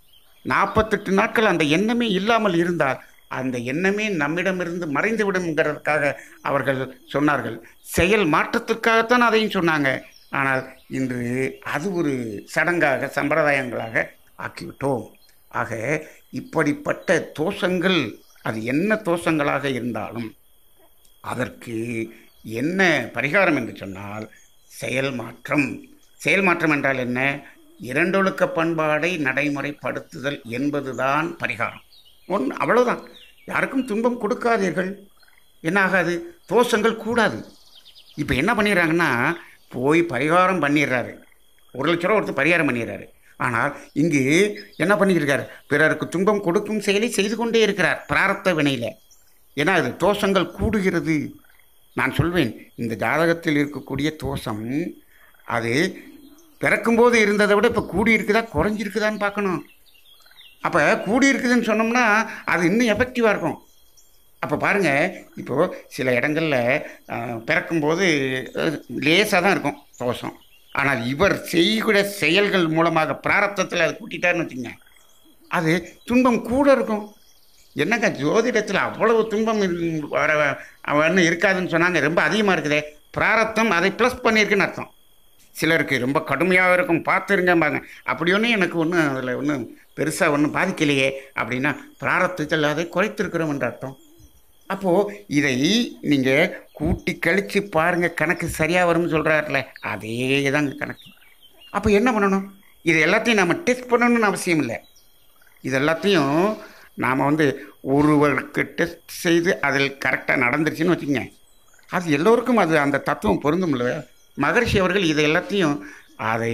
Speaker 1: 48 நாட்கள் அந்த எண்ணமே இல்லாமல் இருந்தால் அந்த எண்ணமே நம்மிடமிருந்து மறைந்து விடுங்கிறதுக்காக அவர்கள் சொன்னார்கள். செயல் மாற்றத்திற்காகத்தான் அதையும் சொன்னாங்க. ஆனால் இன்று அது ஒரு சடங்காக சம்பிரதாயங்களாக ஆக்கிவிட்டோம். ஆக இப்படிப்பட்ட தோஷங்கள், அது என்ன தோஷங்களாக இருந்தாலும் அதற்கு என்ன பரிகாரம் என்று சொன்னால் செயல் மாற்றம். செயல் மாற்றம் என்றால் என்ன? இரண்டொழுக்க பண்பாடை நடைமுறைப்படுத்துதல் என்பதுதான் பரிகாரம். அவ்வளவுதான். யாருக்கும் துன்பம் கொடுக்காதீர்கள், என்ன ஆகாது, தோஷங்கள் கூடாது. இப்போ என்ன பண்ணிடுறாங்கன்னா, போய் பரிகாரம் பண்ணிடுறாரு. 1,00,000 ஒருத்தர் பரிகாரம் பண்ணிடுறாரு. ஆனால் இங்கு என்ன பண்ணியிருக்காரு, பிறருக்கு துன்பம் கொடுக்கும் செயலை செய்து கொண்டே இருக்கிறார் பிராரப்த வினையில். ஏன்னா அது தோஷங்கள் கூடுகிறது. நான் சொல்வேன், இந்த ஜாதகத்தில் இருக்கக்கூடிய தோஷம் அது பிறக்கும்போது இருந்ததை விட இப்போ கூடி இருக்குதா குறைஞ்சிருக்குதான்னு பார்க்கணும். அப்போ கூடி இருக்குதுன்னு சொன்னோம்னா அது இன்னும் எஃபெக்டிவாக இருக்கும். அப்போ பாருங்கள், இப்போது சில இடங்களில் பிறக்கும்போது லேசாக தான் இருக்கும் தோஷம். ஆனால் இவர் செய்கிற செயல்கள் மூலமாக பிராரப்தத்தில் அது கூட்டிட்டாருன்னு வச்சுங்க, அது துன்பம் கூட இருக்கும். என்னங்க ஜோதிடத்தில் அவ்வளவு துன்பம் வரன்னு இருக்காதுன்னு சொன்னாங்க, ரொம்ப அதிகமாக இருக்குதே. பிராரப்தம் அதை ப்ளஸ் பண்ணியிருக்குன்னு அர்த்தம். சிலருக்கு ரொம்ப கடுமையாக இருக்கும், பார்த்துருங்கம்பாங்க. அப்படி ஒன்றும் எனக்கு ஒன்றும் அதில் ஒன்றும் பெருசாக ஒன்றும் பாதிக்கலையே அப்படின்னா பிராரப்தத்தில் அதை குறைத்திருக்கிறோம் என்ற அர்த்தம். அப்போது இதை நீங்கள் கூட்டி கழித்து பாருங்கள், கணக்கு சரியாக வரும்னு சொல்கிறாருல, அதே தாங்க கணக்கு. அப்போ என்ன பண்ணணும், இது எல்லாத்தையும் நம்ம டெஸ்ட் பண்ணணும்னு அவசியம் இல்லை. இது எல்லாத்தையும் நாம் ஒருவருக்கு டெஸ்ட் செய்து அதில் கரெக்டாக நடந்துருச்சுன்னு வச்சுக்கோங்க, அது எல்லோருக்கும் அது அந்த தத்துவம் பொருந்தும் இல்லை. மகரிஷி அவர்கள் இதை எல்லாத்தையும் அதை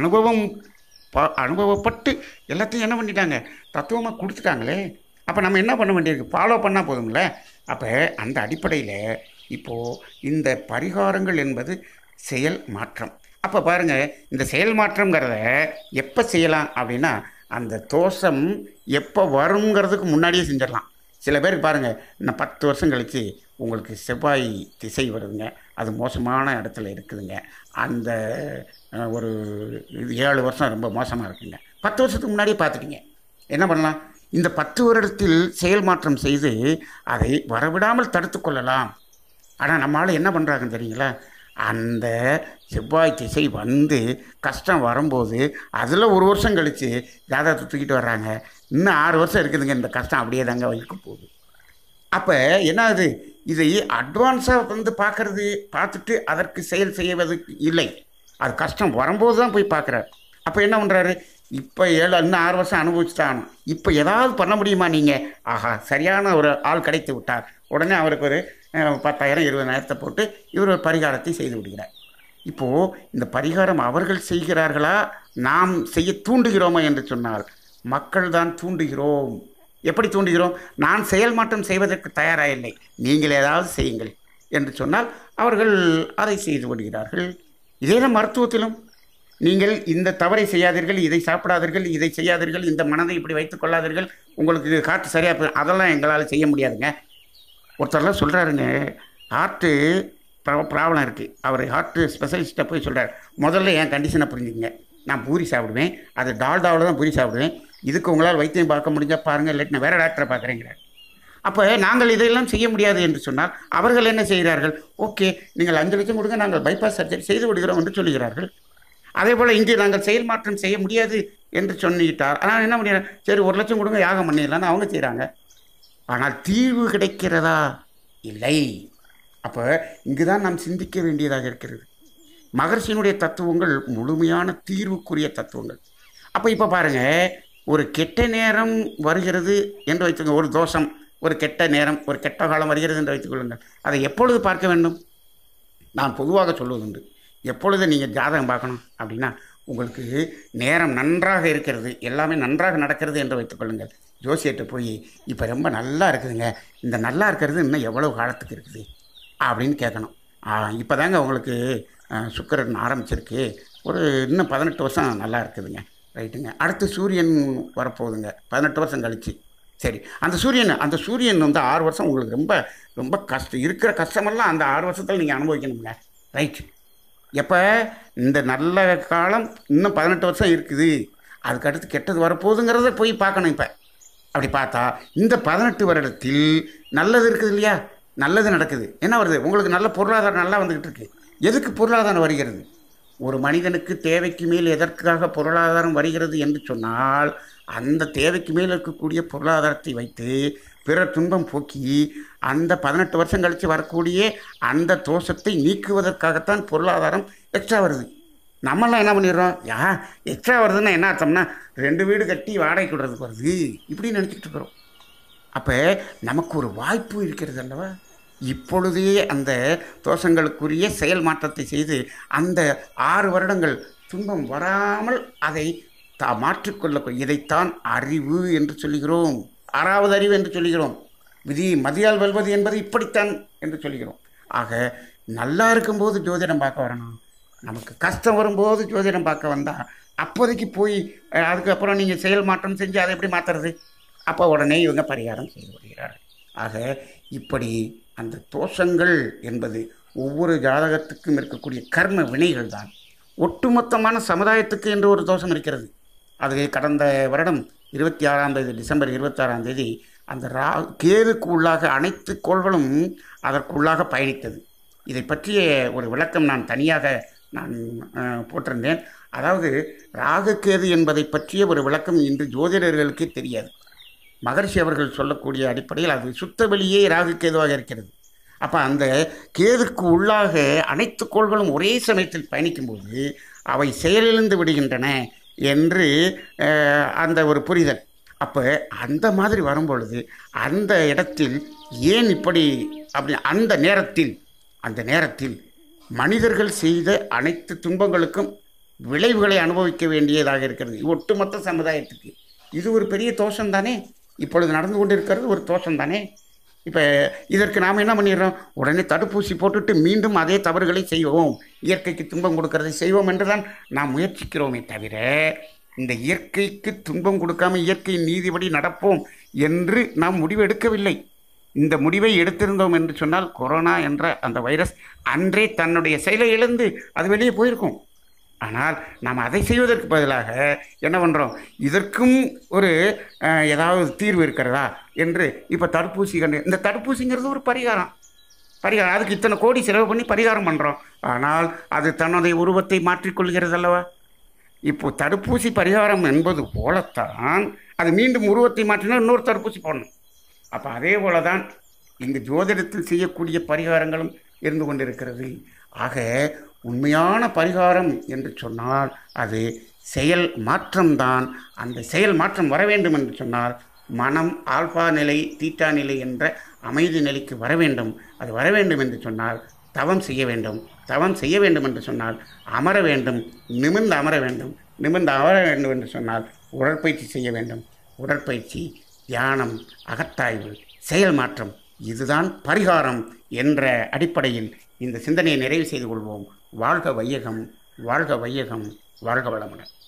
Speaker 1: அனுபவப்பட்டு எல்லாத்தையும் என்ன பண்ணிட்டாங்க, தத்துவமாக கொடுத்துட்டாங்களே. அப்போ நம்ம என்ன பண்ண வேண்டியிருக்கு, ஃபாலோ பண்ணால் போதும்ல. அப்போ அந்த அடிப்படையில் இப்போது இந்த பரிகாரங்கள் என்பது செயல் மாற்றம். அப்போ பாருங்கள், இந்த செயல் மாற்றங்கிறத எப்போ செய்யலாம் அப்படின்னா, அந்த தோஷம் எப்போ வருங்கிறதுக்கு முன்னாடியே செஞ்சிடலாம். சில பேருக்கு பாருங்கள், இன்னும் 10 வருஷம் கழித்து உங்களுக்கு செவ்வாய் திசை வருதுங்க, அது மோசமான இடத்துல இருக்குதுங்க, அந்த ஒரு 7 வருஷம் ரொம்ப மோசமாக இருக்குங்க, 10 வருஷத்துக்கு முன்னாடியே பார்த்துட்டீங்க. என்ன பண்ணலாம், இந்த 10 வருடத்தில் செயல் மாற்றம் செய்து அதை வரவிடாமல் தடுத்து கொள்ளலாம். ஆனால் நம்மளால் என்ன பண்ணுறாங்கன்னு தெரியுங்களா, அந்த செவ்வாய் திசை கஷ்டம் வரும்போது அதில் 1 வருஷம் கழித்து ஜாதகத்தை தூக்கிட்டு வர்றாங்க, இன்னும் 6 வருஷம் இருக்குதுங்க, இந்த கஷ்டம் அப்படியே தாங்க வைக்க போகுது. அப்போ என்ன ஆகுது, இதை அட்வான்ஸாக பார்த்துட்டு அதற்கு செயல் செய்வதற்கு இல்லை, அது கஷ்டம் வரும்போது தான் போய் பார்க்குறாரு. அப்போ என்ன பண்ணுறாரு, இப்போ இன்னும் 6 வருஷம் அனுபவிச்சுட்டான், இப்போ ஏதாவது பண்ண முடியுமா நீங்கள், ஆஹா சரியான ஒரு ஆள் கிடைத்து விட்டார், உடனே அவருக்கு ஒரு 10,000 20,000 போட்டு இவர் ஒரு பரிகாரத்தை செய்து விடுகிறார். இப்போது இந்த பரிகாரம் அவர்கள் செய்கிறார்களா, நாம் செய்ய தூண்டுகிறோமா என்று சொன்னால் மக்கள் தான் தூண்டுகிறோம். எப்படி தூண்டுகிறோம், நான் செயல் மாற்றம் செய்வதற்கு தயாராக இல்லை, நீங்கள் ஏதாவது செய்யுங்கள் என்று சொன்னால் அவர்கள் அதை செய்து விடுகிறார்கள். இதே தான் மருத்துவத்திலும், நீங்கள் இந்த தவறை செய்யாதீர்கள், இதை சாப்பிடாதீர்கள், இதை செய்யாதீர்கள், இந்த மனதை இப்படி வைத்துக் கொள்ளாதீர்கள், உங்களுக்கு காற்று சரியாக அதெல்லாம் எங்களால் செய்ய முடியாதுங்க. ஒருத்தர்லாம் சொல்கிறாருங்க, ஹார்ட்டு ப்ராப்ளம் இருக்குது, அவர் ஹார்ட்டு ஸ்பெஷலிஸ்ட்டை போய் சொல்கிறார், முதல்ல என் கண்டிஷனை புரிஞ்சுக்கங்க, நான் பூரி சாப்பிடுவேன், அது டால்டாவில் தான் பூரி சாப்பிடுவேன், இதுக்கு உங்களால் வைத்தியம் பார்க்க முடிஞ்சால் பாருங்கள், இல்லாட்டி நான் வேறு டாக்டரை பார்க்குறேங்கிறார். அப்போ நாங்கள் இதையெல்லாம் செய்ய முடியாது என்று சொன்னால் அவர்கள் என்ன செய்கிறார்கள், ஓகே நீங்கள் 5 லட்சம் கொடுங்க, நாங்கள் பைபாஸ் சர்ஜரி செய்து விடுகிறோம் என்று சொல்லுகிறார்கள். அதே போல் இங்கே நாங்கள் செயல் மாற்றம் செய்ய முடியாது என்று சொல்லிட்டார், ஆனால் என்ன பண்ணிடுறாங்க, சரி 1 லட்சம் கொடுங்க யாகம் பண்ணிடலான்னு அவங்க செய்கிறாங்க. ஆனால் தீர்வு கிடைக்கிறதா, இல்லை. அப்போ இங்கு தான் நாம் சிந்திக்க வேண்டியதாக இருக்கிறது. மகர்ஷியினுடைய தத்துவங்கள் முழுமையான தீர்வுக்குரிய தத்துவங்கள். அப்போ இப்போ பாருங்கள், ஒரு கெட்ட நேரம் வருகிறது என்று வைத்துக்கோங்க, ஒரு தோஷம், ஒரு கெட்ட நேரம், ஒரு கெட்ட காலம் வருகிறது என்று வைத்துக்கொள்ளுங்கள், அதை எப்பொழுது பார்க்க வேண்டும், நான் பொதுவாக சொல்வதுண்டு, எப்பொழுது நீங்கள் ஜாதகம் பார்க்கணும் அப்படின்னா, உங்களுக்கு நேரம் நன்றாக இருக்கிறது, எல்லாமே நன்றாக நடக்கிறது என்று வைத்துக்கொள்ளுங்கள், ஜோசியர்கிட்ட போய் இப்போ ரொம்ப நல்லா இருக்குதுங்க, இந்த நல்லா இருக்கிறது இன்னும் எவ்வளோ காலத்துக்கு இருக்குது அப்படின்னு கேட்கணும். இப்போ தாங்க உங்களுக்கு சுக்கிரன் ஆரம்பிச்சிருக்கு, ஒரு இன்னும் 18 வருஷம் நல்லா இருக்குதுங்க, ரைட்டுங்க, அடுத்து சூரியன் வரப்போகுதுங்க 18 வருஷம் கழிச்சு, சரி அந்த சூரியன் 6 வருஷம் உங்களுக்கு ரொம்ப ரொம்ப கஷ்டம், இருக்கிற கஷ்டமெல்லாம் அந்த 6 வருஷத்தில் நீங்கள் அனுபவிக்கணுங்க, ரைட். எப்போ இந்த நல்ல காலம் இன்னும் 18 வருஷம் இருக்குது, அதுக்கடுத்து கெட்டது வரப்போகுதுங்கிறத போய் பார்க்கணும். இப்போ அப்படி பார்த்தா இந்த 18 வருடத்தில் நல்லது இருக்குது இல்லையா, நல்லது நடக்குது, என்ன வருது, உங்களுக்கு நல்ல பொருளாதாரம் நல்லா வந்துக்கிட்டு இருக்கு. எதுக்கு பொருளாதாரம் வருகிறது, ஒரு மனிதனுக்கு தேவைக்கு மேல் எதற்காக பொருளாதாரம் வருகிறது என்று சொன்னால், அந்த தேவைக்கு மேல் இருக்கக்கூடிய பொருளாதாரத்தை வைத்து பிறர் துன்பம் போக்கி அந்த 18 வருஷம் கழித்து வரக்கூடிய அந்த தோஷத்தை நீக்குவதற்காகத்தான் பொருளாதாரம் எக்ஸ்ட்ரா வருது. நம்மளாம் என்ன பண்ணிடுறோம், எக்ஸ்ட்ரா வருதுன்னா என்ன அர்த்தம்னா 2 வீடு கட்டி வாடகை கொடுறதுக்கு வருது இப்படின்னு நினச்சிக்கிட்டு இருக்கிறோம். அப்போ நமக்கு ஒரு வாய்ப்பு இருக்கிறது அல்லவா, இப்பொழுதே அந்த தோஷங்களுக்குரிய செயல் மாற்றத்தை செய்து அந்த 6 வருடங்கள் துன்பம் வராமல் அதை மாற்றிக்கொள்ள, இதைத்தான் அறிவு என்று சொல்கிறோம். 6வது அறிவு என்று சொல்கிறோம். விதி மதியால் வெல்வது என்பது இப்படித்தான் என்று சொல்கிறோம். ஆக நல்லா இருக்கும்போது ஜோதிடம் பார்க்க வரணும், நமக்கு கஷ்டம் வரும்போது ஜோதிடம் பார்க்க வந்தால் அப்போதைக்கு போய் அதுக்கப்புறம் நீங்கள் செயல் மாற்றம் செஞ்சு அதை எப்படி மாற்றுறது? அப்போ உடனே இவங்க பரிகாரம் செய்து வருகிறார்கள். ஆக இப்படி அந்த தோஷங்கள் என்பது ஒவ்வொரு ஜாதகத்துக்கும் இருக்கக்கூடிய கர்ம வினைகள் தான். ஒட்டுமொத்தமான சமுதாயத்துக்கு என்று ஒரு தோஷம் இருக்கிறது. அது கடந்த வருடம் 26ஆம் தேதி, டிசம்பர் 26ஆம் தேதி அந்த கேதுக்கு உள்ளாக அனைத்து கோள்களும் அதற்குள்ளாக பயணித்தது. இதை பற்றிய ஒரு விளக்கம் நான் தனியாக போட்டிருந்தேன். அதாவது ராகுகேது என்பதை பற்றிய ஒரு விளக்கம் இன்று ஜோதிடர்களுக்கே தெரியாது. மகர்ஷி அவர்கள் சொல்லக்கூடிய அடிப்படையில் அது சுத்த வெளியே ராகுகேதுவாக இருக்கிறது. அப்போ அந்த கேதுக்கு உள்ளாக அனைத்து கோள்களும் ஒரே சமயத்தில் பயணிக்கும்போது அவை செயலிழந்து விடுகின்றன என்று அந்த ஒரு புரிதல். அப்போ அந்த மாதிரி வரும்பொழுது அந்த இடத்தில் ஏன் இப்படி அப்படி அந்த நேரத்தில் மனிதர்கள் செய்த அனைத்து துன்பங்களுக்கும் விளைவுகளை அனுபவிக்க வேண்டியதாக இருக்கிறது ஒட்டுமொத்த சமுதாயத்துக்கு. இது ஒரு பெரிய தோஷம் தானே, இப்பொழுது நடந்து கொண்டிருக்கிறது ஒரு தோஷம் தானே. இப்போ இதற்கு நாம் என்ன பண்ணிடுறோம், உடனே தடுப்பூசி போட்டுட்டு மீண்டும் அதே தவறுகளை செய்வோம், இயற்கைக்கு துன்பம் கொடுக்கறதை செய்வோம் என்று தான் நாம் முயற்சிக்கிறோமே தவிர, இந்த இயற்கைக்கு துன்பம் கொடுக்காமல் இயற்கையின் நீதிபடி நடப்போம் என்று நாம் முடிவு எடுக்கவில்லை. இந்த முடிவை எடுத்திருந்தோம் என்று சொன்னால் கொரோனா என்ற அந்த வைரஸ் அன்றே தன்னுடைய செயலை இழந்து அது வெளியே போயிருக்கும். ஆனால் நாம் அதை செய்வதற்கு பதிலாக என்ன பண்ணுறோம், இதற்கும் ஒரு ஏதாவது தீர்வு இருக்கிறதா என்று இப்போ தடுப்பூசி இந்த தடுப்பூசிங்கிறது ஒரு பரிகாரம். அதுக்கு இத்தனை கோடி செலவு பண்ணி பரிகாரம் பண்ணுறோம். ஆனால் அது தன்னுடைய உருவத்தை மாற்றிக்கொள்கிறது அல்லவா. இப்போது தடுப்பூசி பரிகாரம் என்பது போலத்தான் அது மீண்டும் உருவத்தை மாற்றினா இன்னொரு தடுப்பூசி போடணும். அப்போ அதே போல தான் இங்கு ஜோதிடத்தில் செய்யக்கூடிய பரிகாரங்களும் இருந்து கொண்டிருக்கிறது. ஆக உண்மையான பரிகாரம் என்று சொன்னால் அது செயல் மாற்றம்தான். அந்த செயல் மாற்றம் வர வேண்டும் என்று சொன்னால் மனம் ஆல்பா நிலை தீட்டா நிலை என்ற அமைதி நிலைக்கு வர வேண்டும். அது வர வேண்டும் என்று சொன்னால் தவம் செய்ய வேண்டும். தவம் செய்ய வேண்டும் என்று சொன்னால் அமர வேண்டும், நிமிர்ந்து அமர வேண்டும். நிமிர்ந்து அமர வேண்டும் என்று சொன்னால் உடற்பயிற்சி செய்ய வேண்டும். உடற்பயிற்சி, தியானம், அகத்தாய்வு, செயல் மாற்றம், இதுதான் பரிகாரம் என்ற அடிப்படையில் இந்த சிந்தனையை நிறைவு செய்து கொள்வோம். வாழ்க வையகம், வாழ்க வையகம், வாழ்க வளமுடன்.